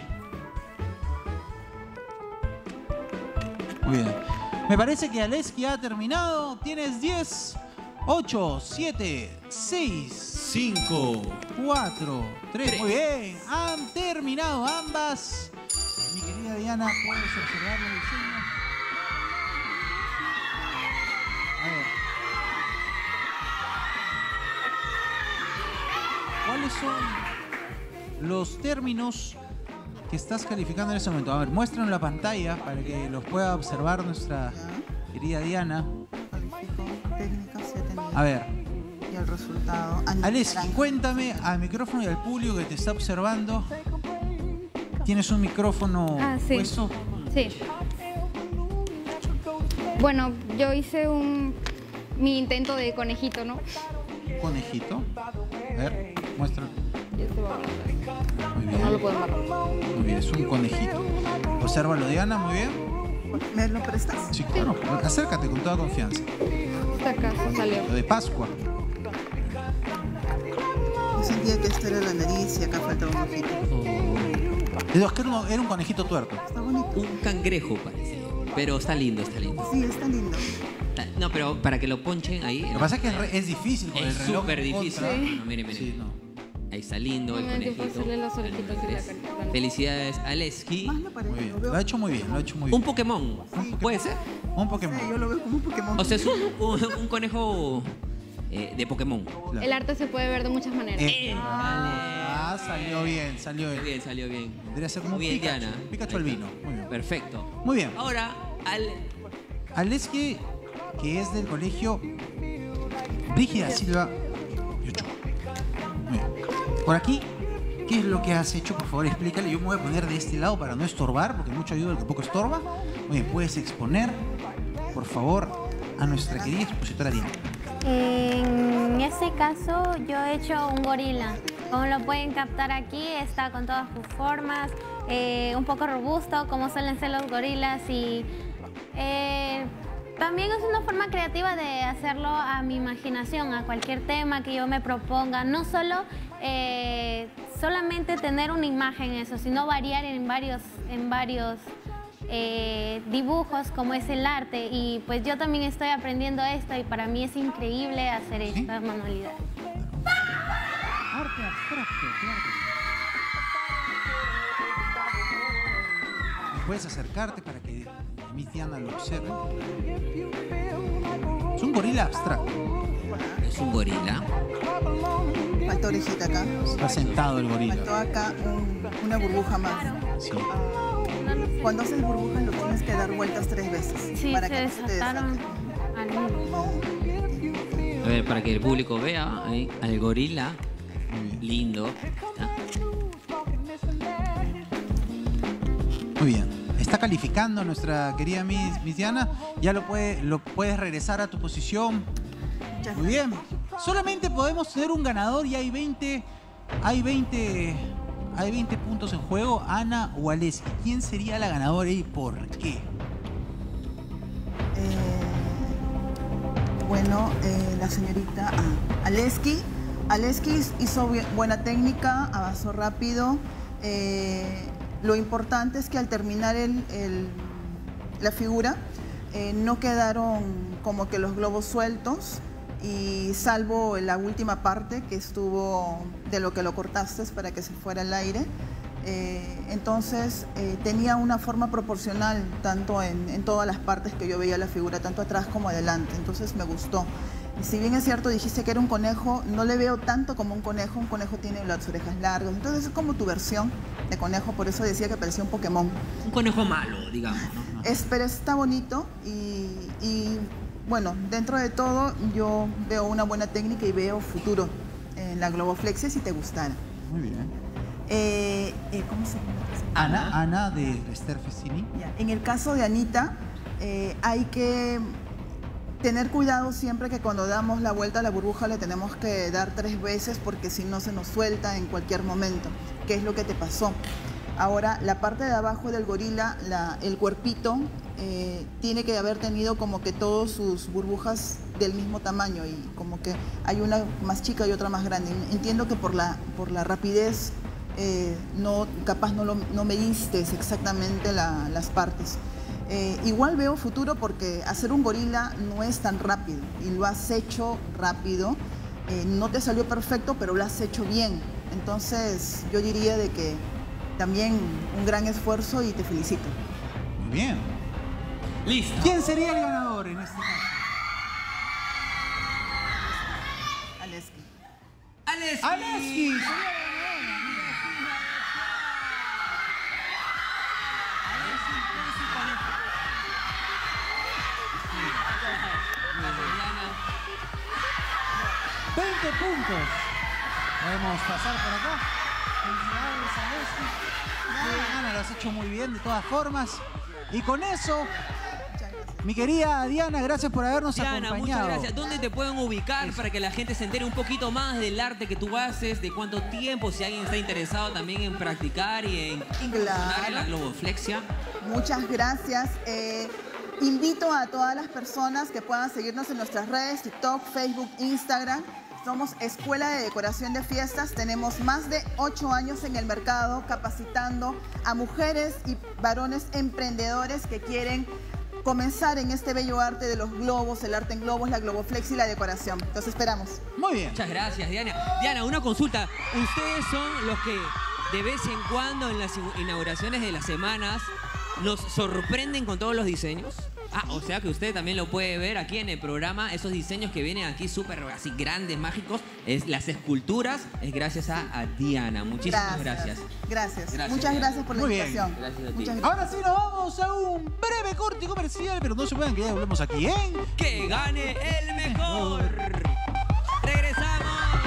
Muy bien. Me parece que Aleski ha terminado. Tienes 10, 8, 7, 6, 5, 4, 3. Muy bien. Han terminado ambas. Mi querida Diana, puedes observar los diseños. A ver. ¿Cuáles son los términos que estás calificando en este momento? A ver, muéstranos en la pantalla para que los pueda observar nuestra querida Diana. A ver. Y el resultado. Aleski, cuéntame al micrófono y al público que te está observando. ¿Tienes un micrófono puesto? Sí. Bueno, yo hice mi intento de conejito, ¿no? ¿Conejito? A ver, muéstralo. Muy bien. No lo puedo amarrar. Muy bien, es un conejito. Obsérvalo, Diana, muy bien. ¿Me lo prestas? Sí, claro. Acércate con toda confianza. Esta casa salió. Lo de Pascua. Yo sentía que esta era la nariz y acá faltaba un ojito. Es que era un conejito tuerto. Está bonito. Un cangrejo parece. Pero está lindo. Sí, está lindo. No, pero para que lo ponchen ahí. Lo que pasa es que es difícil con el reloj. Es súper difícil. Sí. No, mire. Sí, no. Ahí está lindo el conejito. Felicidades, Aleski. Muy bien. Lo ha hecho muy bien. Un Pokémon. ¿Puede ser? Un Pokémon. Sí, yo lo veo como un Pokémon. O sea, es un conejo de Pokémon. Claro. El arte se puede ver de muchas maneras. Salió bien, salió bien. Salió bien. Debería ser como bien, Pikachu. Diana. Pikachu albino. Muy bien. Perfecto. Muy bien. Ahora, Aleski, que es del colegio Brígida Silva Yocho. Muy bien. Por aquí, ¿qué es lo que has hecho? Por favor, explícale. Yo me voy a poner de este lado para no estorbar, porque mucho ayuda el que poco estorba. Muy bien, puedes exponer, por favor, a nuestra querida expositora Diana. En este caso, yo he hecho un gorila. Como lo pueden captar aquí, está con todas sus formas, un poco robusto, como suelen ser los gorilas, y también es una forma creativa de hacerlo a mi imaginación, a cualquier tema que yo me proponga. No solo solamente tener una imagen eso, sino variar en varios dibujos, como es el arte. Y pues yo también estoy aprendiendo esto y para mí es increíble hacer esta manualidad. Arte abstracto, claro que sí. Puedes acercarte para que mi Diana lo observe. Es un gorila abstracto. Es un gorila. Falta orejita acá. Está sentado el gorila. Faltó acá una burbuja más. Sí. Cuando haces burbujas lo tienes que dar vueltas 3 veces. Sí, para se que no se te desataron. A ver, para que el público vea ahí, al gorila. Lindo. Muy bien. Está calificando nuestra querida Miss Diana. Ya lo puedes regresar a tu posición. Muy bien. Solamente podemos tener un ganador y hay 20 puntos en juego. Ana o Aleski. ¿Quién sería la ganadora y por qué? La señorita Aleski. Aleski hizo buena técnica, avanzó rápido. Lo importante es que al terminar la figura no quedaron como que los globos sueltos, y salvo la última parte que estuvo de lo que lo cortaste para que se fuera al aire. Entonces tenía una forma proporcional tanto en todas las partes que yo veía la figura, tanto atrás como adelante. Entonces me gustó. Y si bien es cierto, dijiste que era un conejo, no le veo tanto como un conejo. Un conejo tiene las orejas largas, entonces es como tu versión de conejo, por eso decía que parecía un Pokémon. Un conejo malo, digamos, ¿no? Pero está bonito y bueno, dentro de todo yo veo una buena técnica y veo futuro en la globoflexia si te gustara. Muy bien. ¿Cómo se llama? Ana de Esther Festini. En el caso de Anita, hay que tener cuidado siempre que cuando damos la vuelta a la burbuja le tenemos que dar 3 veces, porque si no se nos suelta en cualquier momento. ¿Qué es lo que te pasó? Ahora, la parte de abajo del gorila, el cuerpito, tiene que haber tenido como que todas sus burbujas del mismo tamaño, y como que hay una más chica y otra más grande. Entiendo que por la rapidez capaz no mediste exactamente las partes. Igual veo futuro, porque hacer un gorila no es tan rápido y lo has hecho rápido. No te salió perfecto, pero lo has hecho bien. Entonces yo diría de que también un gran esfuerzo y te felicito. Muy bien. Listo. ¿Quién sería el ganador en este caso? Aleski. Aleski. Aleski. 20 puntos. Podemos pasar por acá. Felicidades, Aleski. Ana, lo has hecho muy bien de todas formas. Y con eso, mi querida Diana, gracias por habernos acompañado. Muchas gracias. ¿Dónde te pueden ubicar para que la gente se entere un poquito más del arte que tú haces, de cuánto tiempo, si alguien está interesado también en practicar y en incursionar en la globoflexia? Muchas gracias. Invito a todas las personas que puedan seguirnos en nuestras redes, TikTok, Facebook, Instagram. Somos Escuela de Decoración de Fiestas. Tenemos más de 8 años en el mercado capacitando a mujeres y varones emprendedores que quieren comenzar en este bello arte de los globos, el arte en globos, la globoflexia y la decoración. Los esperamos. Muy bien. Muchas gracias, Diana. Diana, una consulta. ¿Ustedes son los que de vez en cuando en las inauguraciones de las semanas nos sorprenden con todos los diseños? Ah, o sea que usted también lo puede ver aquí en el programa. Esos diseños que vienen aquí súper así grandes, mágicos. Las esculturas es gracias a Diana. Muchísimas gracias. Gracias. Muchas gracias por la invitación. Gracias a ti. Ahora sí nos vamos a un breve corte comercial, pero no se puedan que ya volvemos aquí en... ¡Que gane el mejor! ¡Regresamos!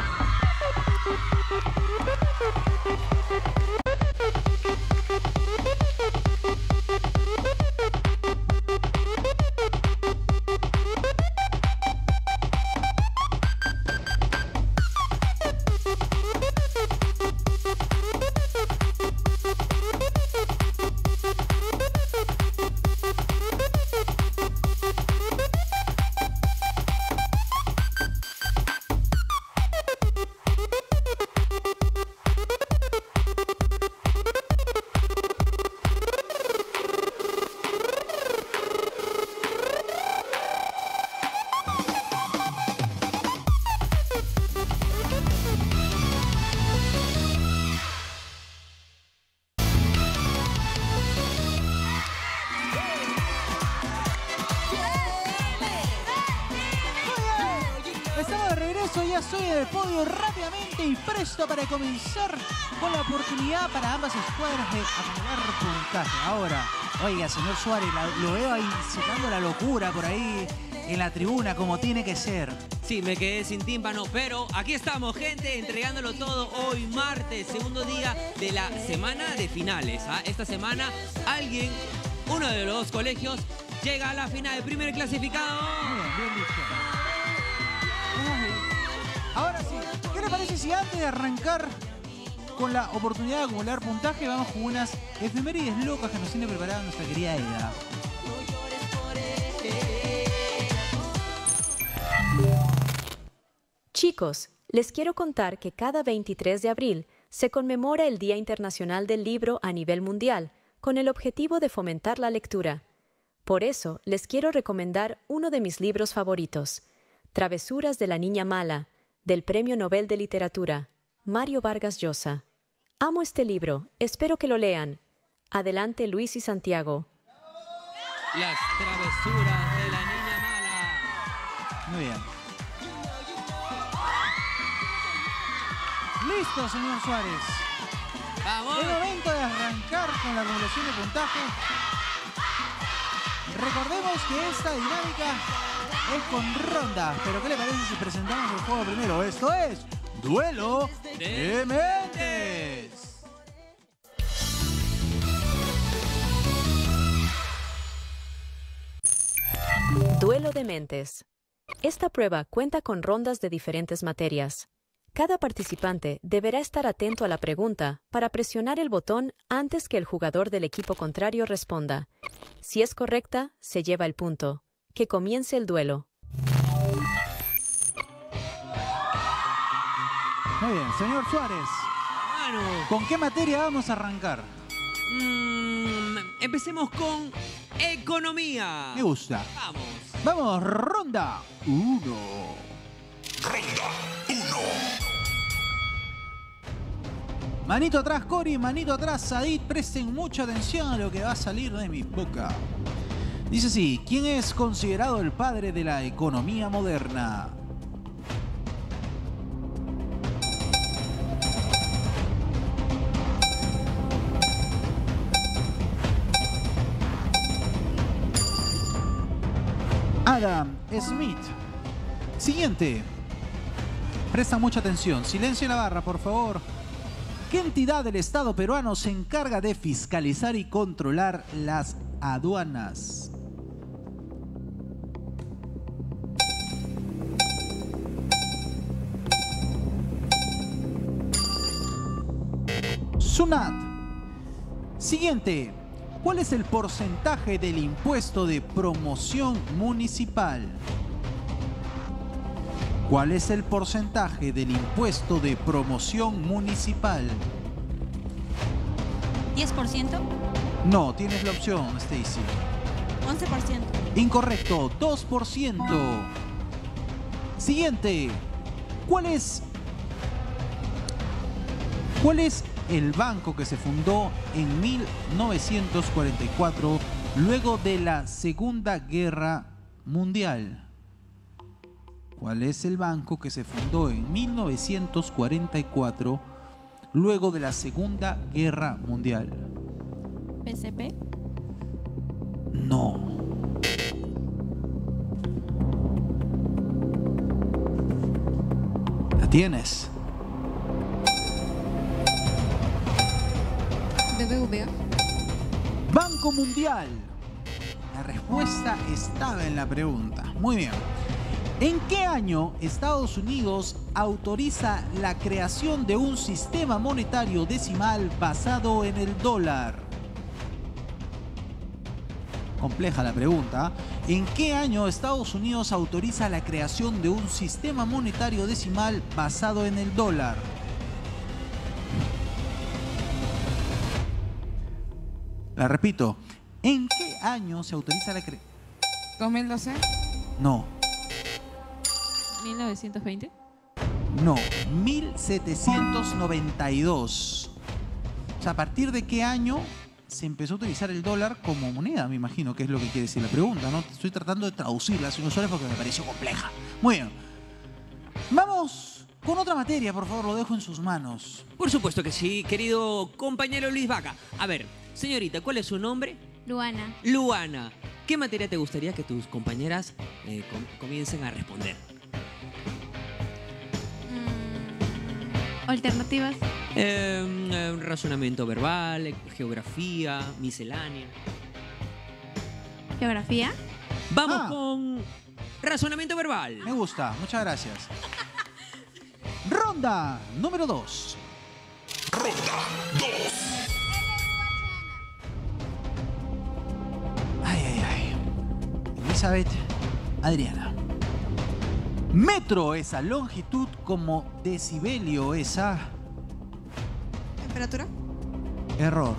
Ya estoy en el podio rápidamente y presto para comenzar con la oportunidad para ambas escuadras de acumular puntaje. Ahora, oiga, señor Suárez, lo veo ahí sacando la locura por ahí en la tribuna como tiene que ser. Sí, me quedé sin tímpano, pero aquí estamos, gente, entregándolo todo hoy martes, segundo día de la semana de finales. Esta semana uno de los dos colegios, llega a la final, el primer clasificado. Bien dicho. Ahora sí, ¿qué le parece si antes de arrancar con la oportunidad de acumular puntaje vamos con unas efemérides locas que nos tiene preparada nuestra querida Eda? Chicos, les quiero contar que cada 23 de abril se conmemora el Día Internacional del Libro a nivel mundial, con el objetivo de fomentar la lectura. Por eso, les quiero recomendar uno de mis libros favoritos, Travesuras de la Niña Mala, del Premio Nobel de Literatura, Mario Vargas Llosa. Amo este libro, espero que lo lean. Adelante, Luis y Santiago. Las travesuras de la niña mala. Muy bien. Listo, señor Suárez. ¡Vamos! Es momento de arrancar con la acumulación de puntaje. Recordemos que esta dinámica es con ronda, pero ¿qué le parece si presentamos el juego primero? Esto es Duelo de Mentes. Duelo de Mentes. Esta prueba cuenta con rondas de diferentes materias. Cada participante deberá estar atento a la pregunta para presionar el botón antes que el jugador del equipo contrario responda. Si es correcta, se lleva el punto. Que comience el duelo. Muy bien, señor Suárez. ¿Con qué materia vamos a arrancar? Empecemos con economía. Me gusta. Vamos, ronda 1. Ronda 1. Manito atrás, Cori, manito atrás, Sadid. Presten mucha atención a lo que va a salir de mi boca. Dice así, ¿quién es considerado el padre de la economía moderna? Adam Smith. Siguiente. Presta mucha atención. Silencio en la barra, por favor. ¿Qué entidad del Estado peruano se encarga de fiscalizar y controlar las aduanas? SUNAT. Siguiente. ¿Cuál es el porcentaje del impuesto de promoción municipal? ¿Cuál es el porcentaje del impuesto de promoción municipal? ¿10%? No, tienes la opción, Stacy. 11%. Incorrecto, 2%. Siguiente. ¿Cuál es el banco que se fundó en 1944 Luego de la Segunda Guerra Mundial, ¿cuál es el banco que se fundó en 1944 luego de la Segunda Guerra Mundial? ¿PCP? No. ¿La tienes? BBVA. Banco Mundial. La respuesta estaba en la pregunta. Muy bien. ¿En qué año Estados Unidos autoriza la creación de un sistema monetario decimal basado en el dólar? Compleja la pregunta. ¿En qué año Estados Unidos autoriza la creación de un sistema monetario decimal basado en el dólar? La repito. ¿En qué año se autoriza la creación? ¿2012? No. ¿1920? No, 1792. O sea, ¿a partir de qué año se empezó a utilizar el dólar como moneda? Me imagino que es lo que quiere decir la pregunta, ¿no? Estoy tratando de traducirla, señor Suárez, porque me pareció compleja. Muy bien. Vamos con otra materia, por favor, lo dejo en sus manos. Por supuesto que sí, querido compañero Luis Vaca. A ver, señorita, ¿cuál es su nombre? Luana. Luana. ¿Qué materia te gustaría que tus compañeras comiencen a responder? Alternativas. Razonamiento verbal, geografía, miscelánea. ¿Geografía? Vamos con razonamiento verbal. Me gusta, muchas gracias. Ronda número 2. Ronda 2. Elizabeth, Adriana. Metro es a longitud como decibelio es a... ¿Temperatura? Error.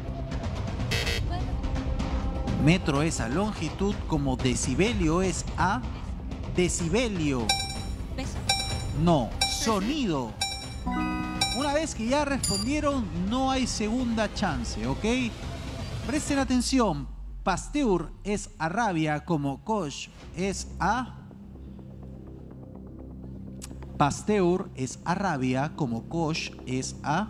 Metro es a longitud como decibelio es a... Decibelio. ¿Peso? No, sonido. Una vez que ya respondieron, no hay segunda chance, ¿ok? Presten atención. Pasteur es a rabia como Koch es a... Pasteur es a rabia como Koch es a...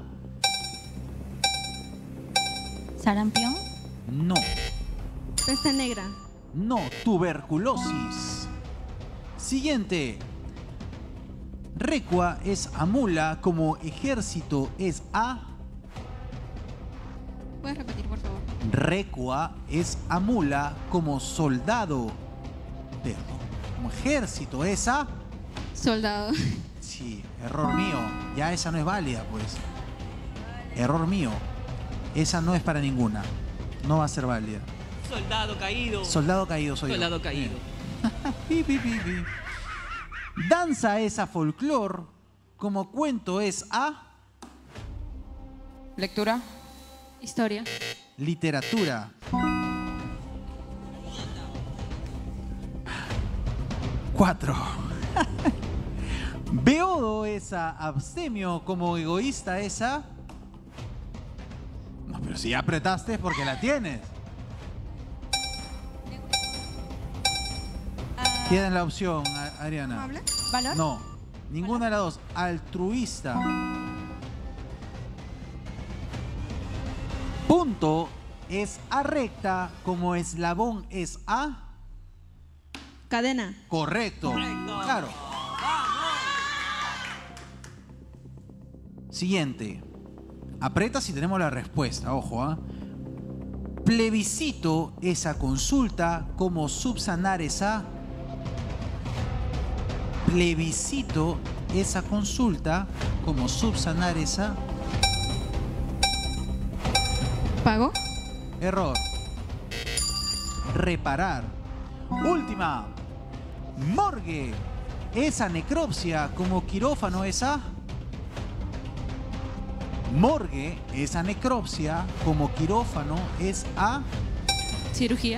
¿Sarampión? No. Peste negra. No, tuberculosis. Siguiente. Recua es a mula como ejército es a... ¿Puedes repetir, por favor? Recua es a mula como soldado. Perdón. Como ejército es a... Soldado. Sí, error mío. Ya esa no es válida, pues. Error mío. Esa no es para ninguna. No va a ser válida. Soldado caído. Soldado caído soy yo. Soldado caído. Pi, pi, pi, pi. Danza es a folclor, como cuento es a... Lectura. Historia. Literatura. Cuatro. Beodo es a abstemio, como egoísta es a... No, pero si ya apretaste es porque la tienes. Tienen la opción, Ariana. ¿Amable? ¿Valor? No, ninguna de las dos. Altruista. Punto es a recta, como eslabón es a... Cadena. Correcto. Claro. Siguiente. Aprieta si tenemos la respuesta, ojo, ¿ah? Plebiscito es a consulta, como subsanar es a... Plebiscito es a consulta, como subsanar es a... ¿Pago? Error. Reparar. Última. Morgue es a necropsia, como quirófano es a... Morgue es a necropsia, como quirófano es a... Cirugía.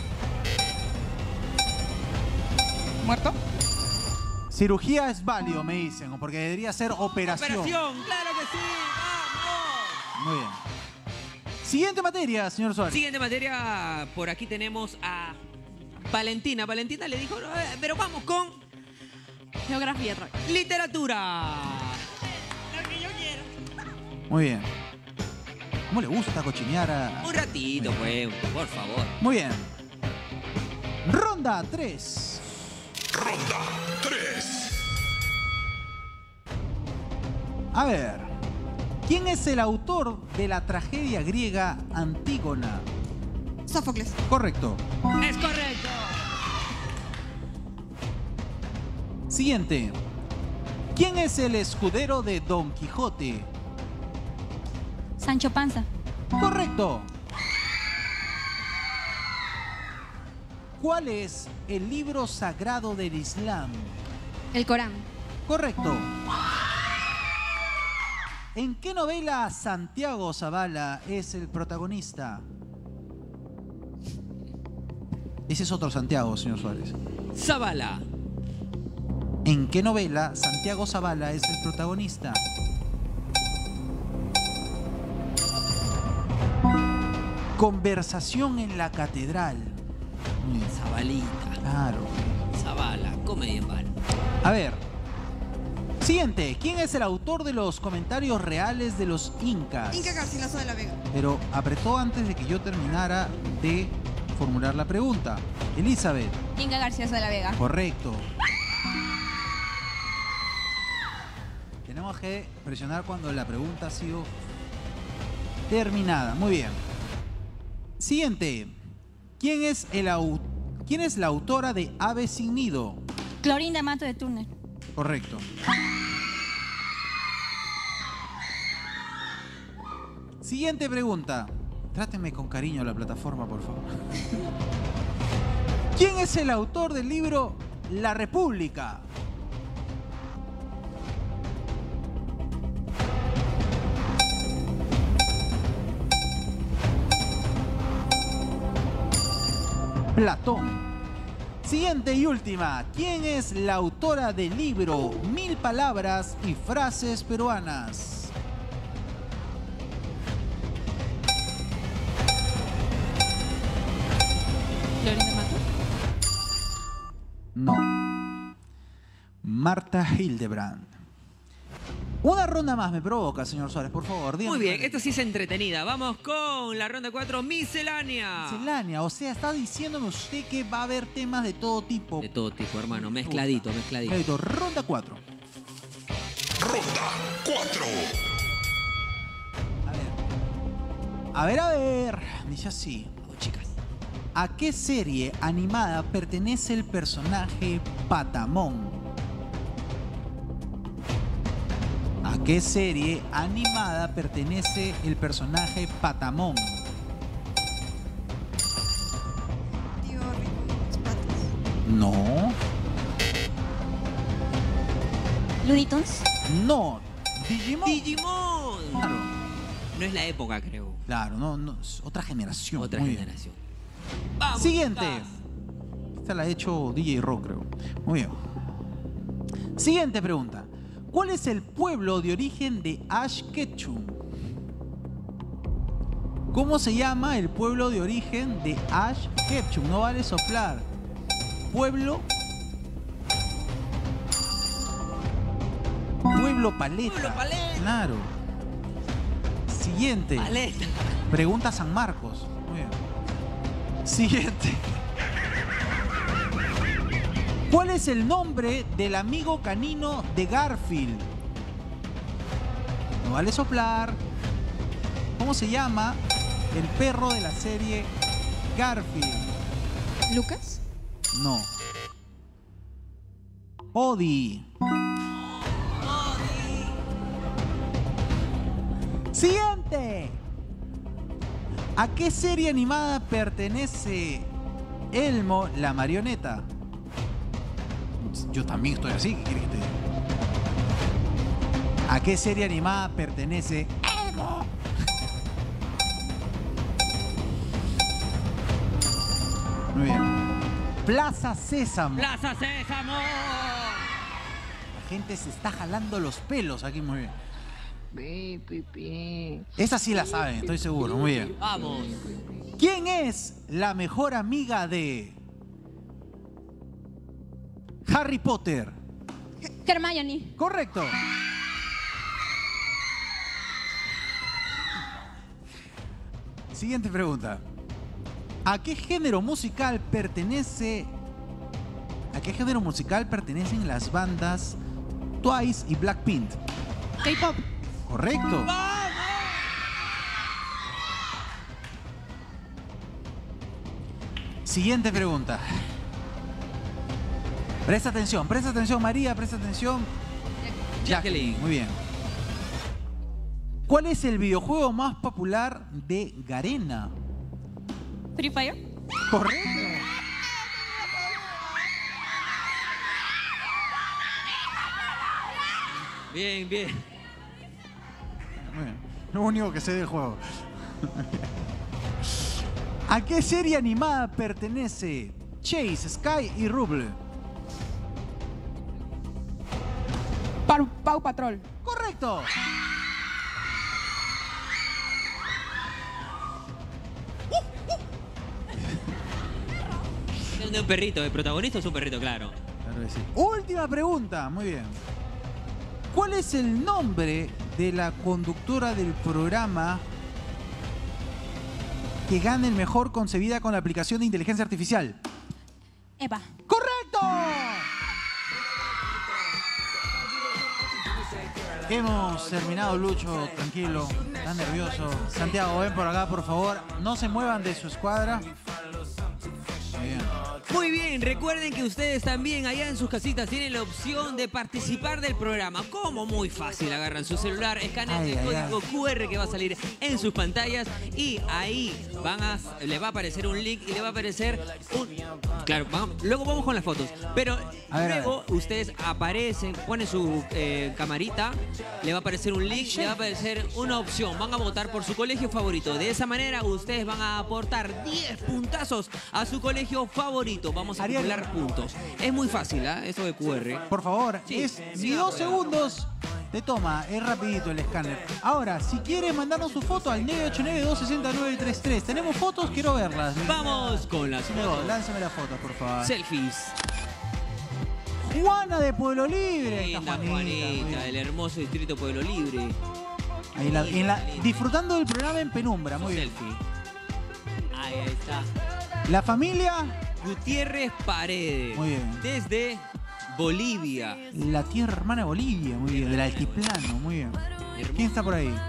¿Muerto? Cirugía es válido, me dicen, porque debería ser operación. ¡Operación! ¡Claro que sí! ¡Vamos! Muy bien. Siguiente materia, señor Suárez. Siguiente materia, por aquí tenemos a Valentina. Valentina le dijo, pero vamos con... Geografía. Literatura. Lo que yo quiero. Muy bien. ¿Cómo le gusta cochinear a...? Un ratito, pues, por favor. Muy bien. Ronda 3. Ronda 3. A ver. ¿Quién es el autor de la tragedia griega Antígona? Sófocles. Correcto. Es correcto. Siguiente. ¿Quién es el escudero de Don Quijote? Sancho Panza. Correcto. ¿Cuál es el libro sagrado del Islam? El Corán. Correcto. ¿En qué novela Santiago Zavala es el protagonista? Ese es otro Santiago, señor Suárez. Zavala. ¿En qué novela Santiago Zavala es el protagonista? Conversación en la catedral. Zabalita. Claro. Zavala, comedia en vano. A ver. Siguiente. ¿Quién es el autor de los comentarios reales de los incas? Inca Garcilaso de la Vega. Pero apretó antes de que yo terminara de formular la pregunta. Elizabeth. Inca Garcilaso de la Vega. Correcto. Tenemos que presionar cuando la pregunta ha sido terminada. Muy bien. Siguiente. ¿Quién es la autora de Ave sin nido? Clorinda Mato de Turner. Correcto. Siguiente pregunta. Tráteme con cariño la plataforma, por favor. ¿Quién es el autor del libro La República? Platón. Siguiente y última. ¿Quién es la autora del libro 1000 palabras y frases peruanas? ¿Clorinda Mato? No. Marta Hildebrand. Una ronda más me provoca, señor Suárez, por favor. Dígame. Muy bien, esto sí es entretenida. Vamos con la ronda 4, miscelánea. Miscelánea, o sea, está diciéndome usted que va a haber temas de todo tipo. De todo tipo, hermano. Mezcladito, mezcladito. Mezcladito. Ronda 4. Ronda 4. A ver. Dice así. Vamos, chicas. ¿A qué serie animada pertenece el personaje Patamón? ¿A qué serie animada pertenece el personaje Patamón? Tío Rico y los Patos. No. Looney Tunes. No. Digimon. Digimon. Claro. No es la época, creo. Claro, no, es otra generación. Otra Muy generación. bien. Vamos, Siguiente. chicas. Esta la ha hecho DJ Rock, creo. Muy bien. Siguiente pregunta. ¿Cuál es el pueblo de origen de Ash Ketchum? ¿Cómo se llama el pueblo de origen de Ash Ketchum? No vale soplar. Pueblo Paleta. Pueblo Paleta. Claro. Siguiente. Paleta. Pregunta San Marcos. Muy bien. Siguiente. ¿Cuál es el nombre del amigo canino de Garfield? No vale soplar. ¿Cómo se llama el perro de la serie Garfield? ¿Lucas? No. Odie. Siguiente. ¿A qué serie animada pertenece Elmo la marioneta? Yo también estoy así, ¿qué quieres que te diga? ¿A qué serie animada pertenece Elmo? Muy bien. Plaza Sésamo. Plaza Sésamo. La gente se está jalando los pelos aquí, muy bien. Esa sí la saben, estoy seguro. Muy bien. Vamos. ¿Quién es la mejor amiga de Harry Potter? Hermione. Correcto. Siguiente pregunta. ¿A qué género musical pertenecen las bandas Twice y Blackpink? K-pop. Correcto. Siguiente pregunta. Presta atención, María, presta atención. Jacqueline. Muy bien. ¿Cuál es el videojuego más popular de Garena? Free Fire. Correcto. Bien, bien. Muy bien. Lo único que sé del juego. ¿A qué serie animada pertenece Chase, Sky y Rubble? Paw Patrol. Correcto. Es de un perrito, el protagonista es un perrito, claro. Claro que sí. Última pregunta, muy bien. ¿Cuál es el nombre de la conductora del programa que gana el mejor concebida con la aplicación de inteligencia artificial? Eva. ¡Correcto! Hemos terminado, Lucho, tranquilo, tan nervioso. Santiago, ven por acá, por favor. No se muevan de su escuadra. Muy bien. Muy bien, recuerden que ustedes también allá en sus casitas tienen la opción de participar del programa. ¿Cómo? Muy fácil, agarran su celular, escanean el código QR que va a salir en sus pantallas y ahí le va a aparecer un link y le va a aparecer un... Claro, luego vamos con las fotos, pero luego ustedes aparecen, ponen su camarita, le va a aparecer un link, le va a aparecer una opción, van a votar por su colegio favorito. De esa manera ustedes van a aportar 10 puntazos a su colegio favorito. Vamos a acumular puntos. Es muy fácil, ¿eh? Eso de QR. Por favor, es ni 2 segundos te toma, es rapidito el escáner. Ahora, si quieres mandarnos su foto al 989-260-933. ¿Tenemos fotos? Quiero verlas. Vamos con las fotos. Lánzame las fotos, por favor. Selfies. Juana de Pueblo Libre. Linda Juanita, del hermoso distrito Pueblo Libre. Ahí disfrutando del programa en penumbra, muy bien. Selfie. Ahí está. La familia Gutiérrez Paredes. Muy bien. Desde Bolivia. La tierra hermana de Bolivia, muy bien. Del altiplano, muy bien. ¿Quién está por ahí?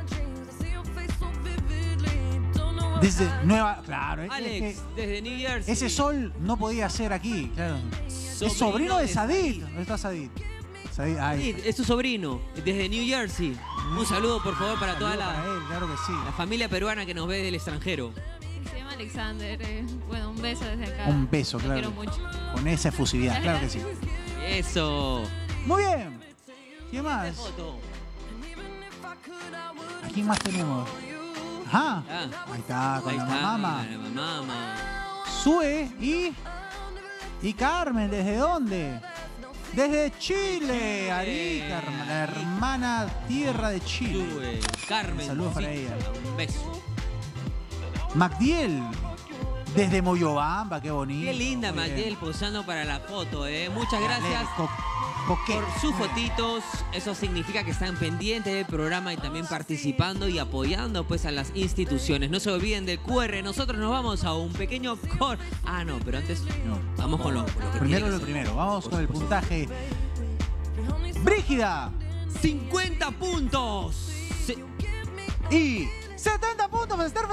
Desde Nueva... Claro. Alex, desde New Jersey. Ese sol no podía ser aquí, claro. Es sobrino de Sadid. ¿Dónde está Sadid? Sadid, es su sobrino, desde New Jersey. Un saludo, por favor, para toda la familia peruana que nos ve del extranjero. Se llama Alexander. Bueno, un beso desde acá. Un beso, claro. Lo quiero mucho. Con esa efusividad, claro que sí. Eso. Muy bien. ¿Qué más? ¿A quién más tenemos? Ajá. Ahí está, con la mamá. Sue y Carmen. ¿Desde dónde? Desde Chile. Arica, la hermana tierra de Chile. Sue, Carmen. Saludos para ella. Un beso. Magdiel. Desde Moyobamba, qué bonito. Qué linda Magdiel posando para la foto, Muchas gracias por sus fotitos. Eso significa que están pendientes del programa y también participando y apoyando pues a las instituciones. No se olviden del QR. Nosotros nos vamos a un pequeño cor. Ah, no, pero antes vamos con lo que primero lo primero. Vamos con el puntaje. Brígida. 50 puntos. Y 70 puntos, Fester.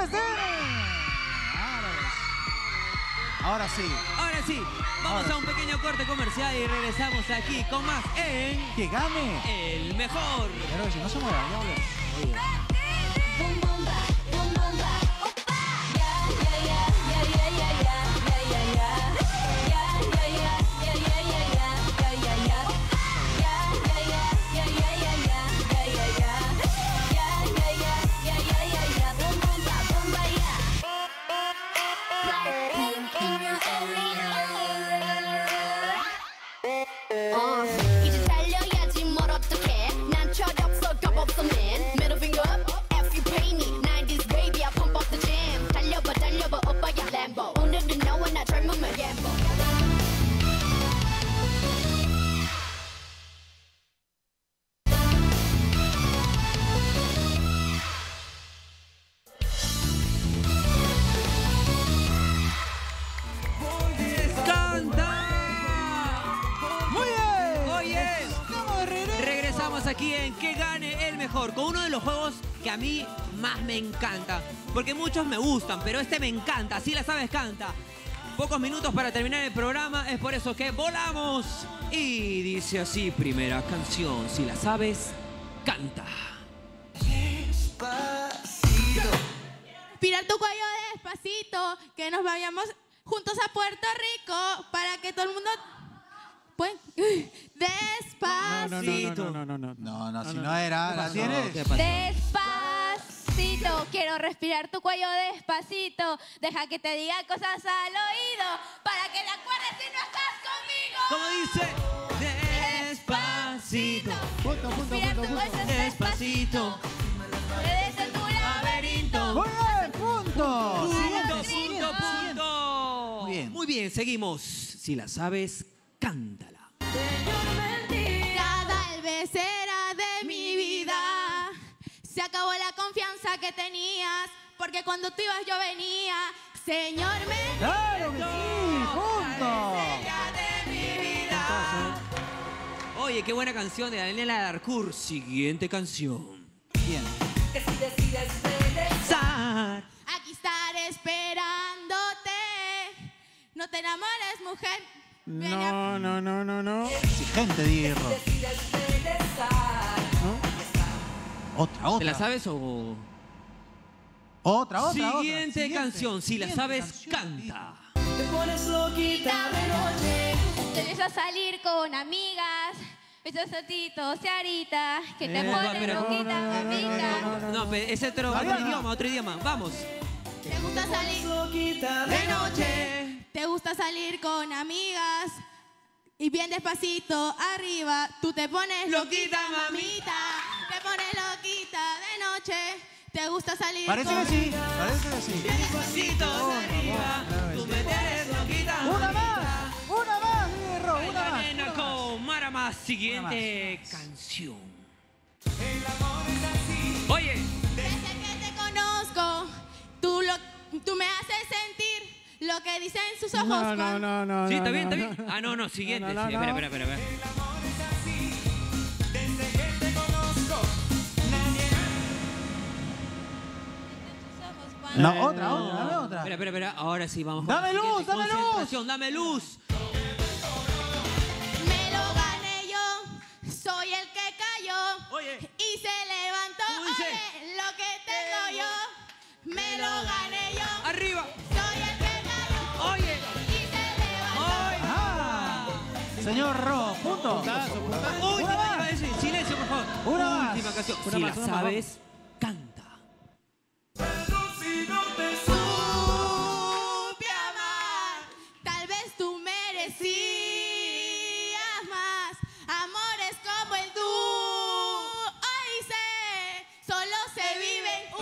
Ahora sí. Ahora sí. Vamos a un pequeño corte comercial y regresamos aquí con más en... ¡Que gane! ¡El mejor! Pero que si no se mueva, ya volvemos. 이제 달려야지 뭘 어떡해 난 철없어 겁 없어 man mejor, con uno de los juegos que a mí más me encanta. Porque muchos me gustan, pero este me encanta. Si la sabes, canta. Pocos minutos para terminar el programa, es por eso que volamos. Y dice así, primera canción. Si la sabes, canta. Despacito. Respirar tu cuello despacito, que nos vayamos juntos a Puerto Rico para que todo el mundo... Pues, despacito. No, si no era, ¿la tienes? Despacito, quiero respirar tu cuello despacito. Deja que te diga cosas al oído para que te acuerdes si no estás conmigo. ¿Cómo dice? Despacito. Respirar tu cuello Despacito. Puedes ser tu laberinto. Muy bien, punto. Punto. Muy bien, seguimos. Si la sabes, cántala. Cada vez era de mi vida. Se acabó la confianza que tenías, porque cuando tú ibas yo venía. Señor, me... ¡Claro que sí! ¡Punto! De mi vida. Oye, qué buena canción de Daniela Darcourt. Siguiente canción. Bien. Aquí estaré esperándote. No te enamores, mujer. No. Exigente, Diego. Otra. ¿Te la sabes o...? Otra. Siguiente canción. Si la sabes, canta. Te pones loquita de noche. Te empiezas a salir con amigas. Esos sotitos, Ciarita, que te pones loquita, amiga. No, pero es otro idioma. Vamos. Te gusta salir de noche. Te gusta salir con amigas. Y bien despacito arriba, tú te pones loquita, mamita. Te pones loquita de noche. Te gusta salir Parece que sí. Bien despacito arriba, tú me tienes loquita, Una más, Diego, una más. Nena con Mara Más. Siguiente canción. Oye. Desde que te conozco, tú me haces sentir lo que dicen sus ojos. No. Sí, está bien. Ah, no, siguiente. Espera. No, otra. Espera. Ahora sí, vamos. Dame luz. Dame luz. Me lo gané yo, soy el que cayó. Oye. Y se levantó. Oye, lo que tengo yo, me lo gané yo. Arriba. Soy el que cayó. Oye. Y se levantó. Señor Ro, punto. Uy, Una iba a más. decir, silencio, por favor. Una Última más. canción. Una Si más, la una más. sabes, canta. Supe amar, tal vez tú merecías más amores como el tú. Hoy sé, solo se vive en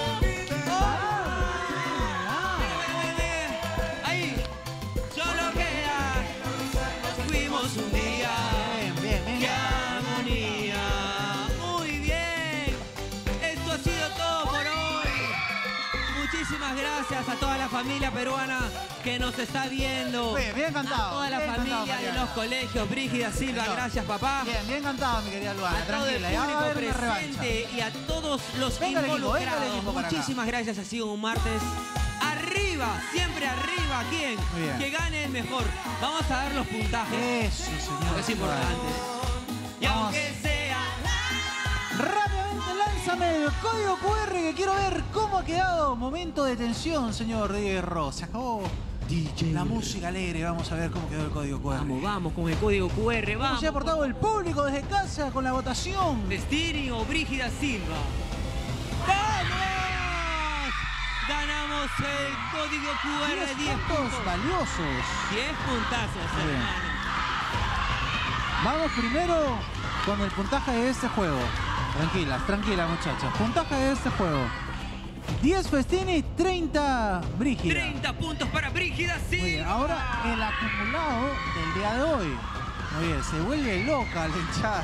Ahí. Solo queda. Nos fuimos un día. Bien. ¡Qué armonía! Muy bien. Esto ha sido todo por hoy. Muchísimas gracias a toda la familia peruana que nos está viendo. Bien cantado. A toda la bien familia cantado, de Mariana. los colegios. Brígida Silva, Señor. gracias, papá. Bien cantado, mi querida Luana. A todo el Tranquila, ya va a público haber una revancha. presente y a todos los Venga el equipo, involucrados. venga el equipo para acá. Muchísimas gracias, ha sido un martes. Arriba, siempre arriba. ¿Quién? Muy bien. Que gane el mejor. Vamos a dar los puntajes. Eso, señor. Es importante. Y Vamos. aunque sea... Rápidamente lánzame el código QR que quiero ver cómo ha quedado. Momento de tensión, señor Diego. Se acabó la música alegre. Vamos a ver cómo quedó el código QR. Vamos con el código QR. ¿Cómo Vamos. se ha portado el público desde casa con la votación? Destiny o Brígida Silva. ¡Vamos! Ganamos el código QR 10 puntos. Valiosos. 10 puntazos, Muy bien. hermano. Vamos primero con el puntaje de este juego. Tranquila, muchachas. Puntaje de este juego. 10 Festini, 30 Brígida. 30 puntos para Brígida Silva. Muy bien, ahora el acumulado del día de hoy. Muy bien, se vuelve loca la hinchada.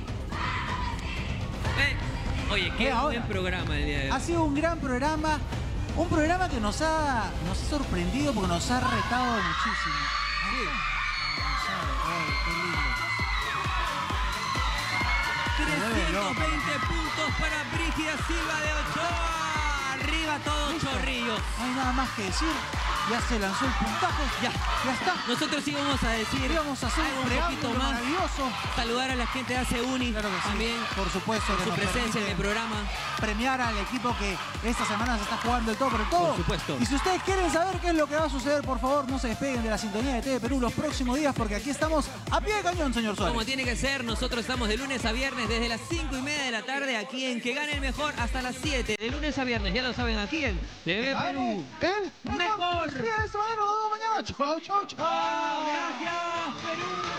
Oye, qué buen programa el día de hoy. Ha sido un gran programa. Un programa que nos ha sorprendido porque nos ha retado muchísimo. Qué 320 puntos para Brígida Silva de Ochoa. Arriba todo Chorrillos. No hay nada más que decir. Ya se lanzó el puntaje. Ya está. Nosotros sí vamos a decir. Vamos a hacer un poquito más. Maravilloso. Saludar a la gente de ACUNI. Claro que sí. También. Por supuesto. Por su presencia en el programa. Premiar al equipo que esta semana se está jugando el todo por el todo. Por supuesto. Y si ustedes quieren saber qué es lo que va a suceder, por favor, no se despeguen de la sintonía de TV Perú los próximos días, porque aquí estamos a pie de cañón, señor Suárez. Como tiene que ser, nosotros estamos de lunes a viernes desde las 5:30 de la tarde aquí en Que Gane el Mejor hasta las 7. De lunes a viernes, ya lo saben, aquí en TV Perú. Mejor. Mañana. Chau, chau, chau. Gracias, Perú.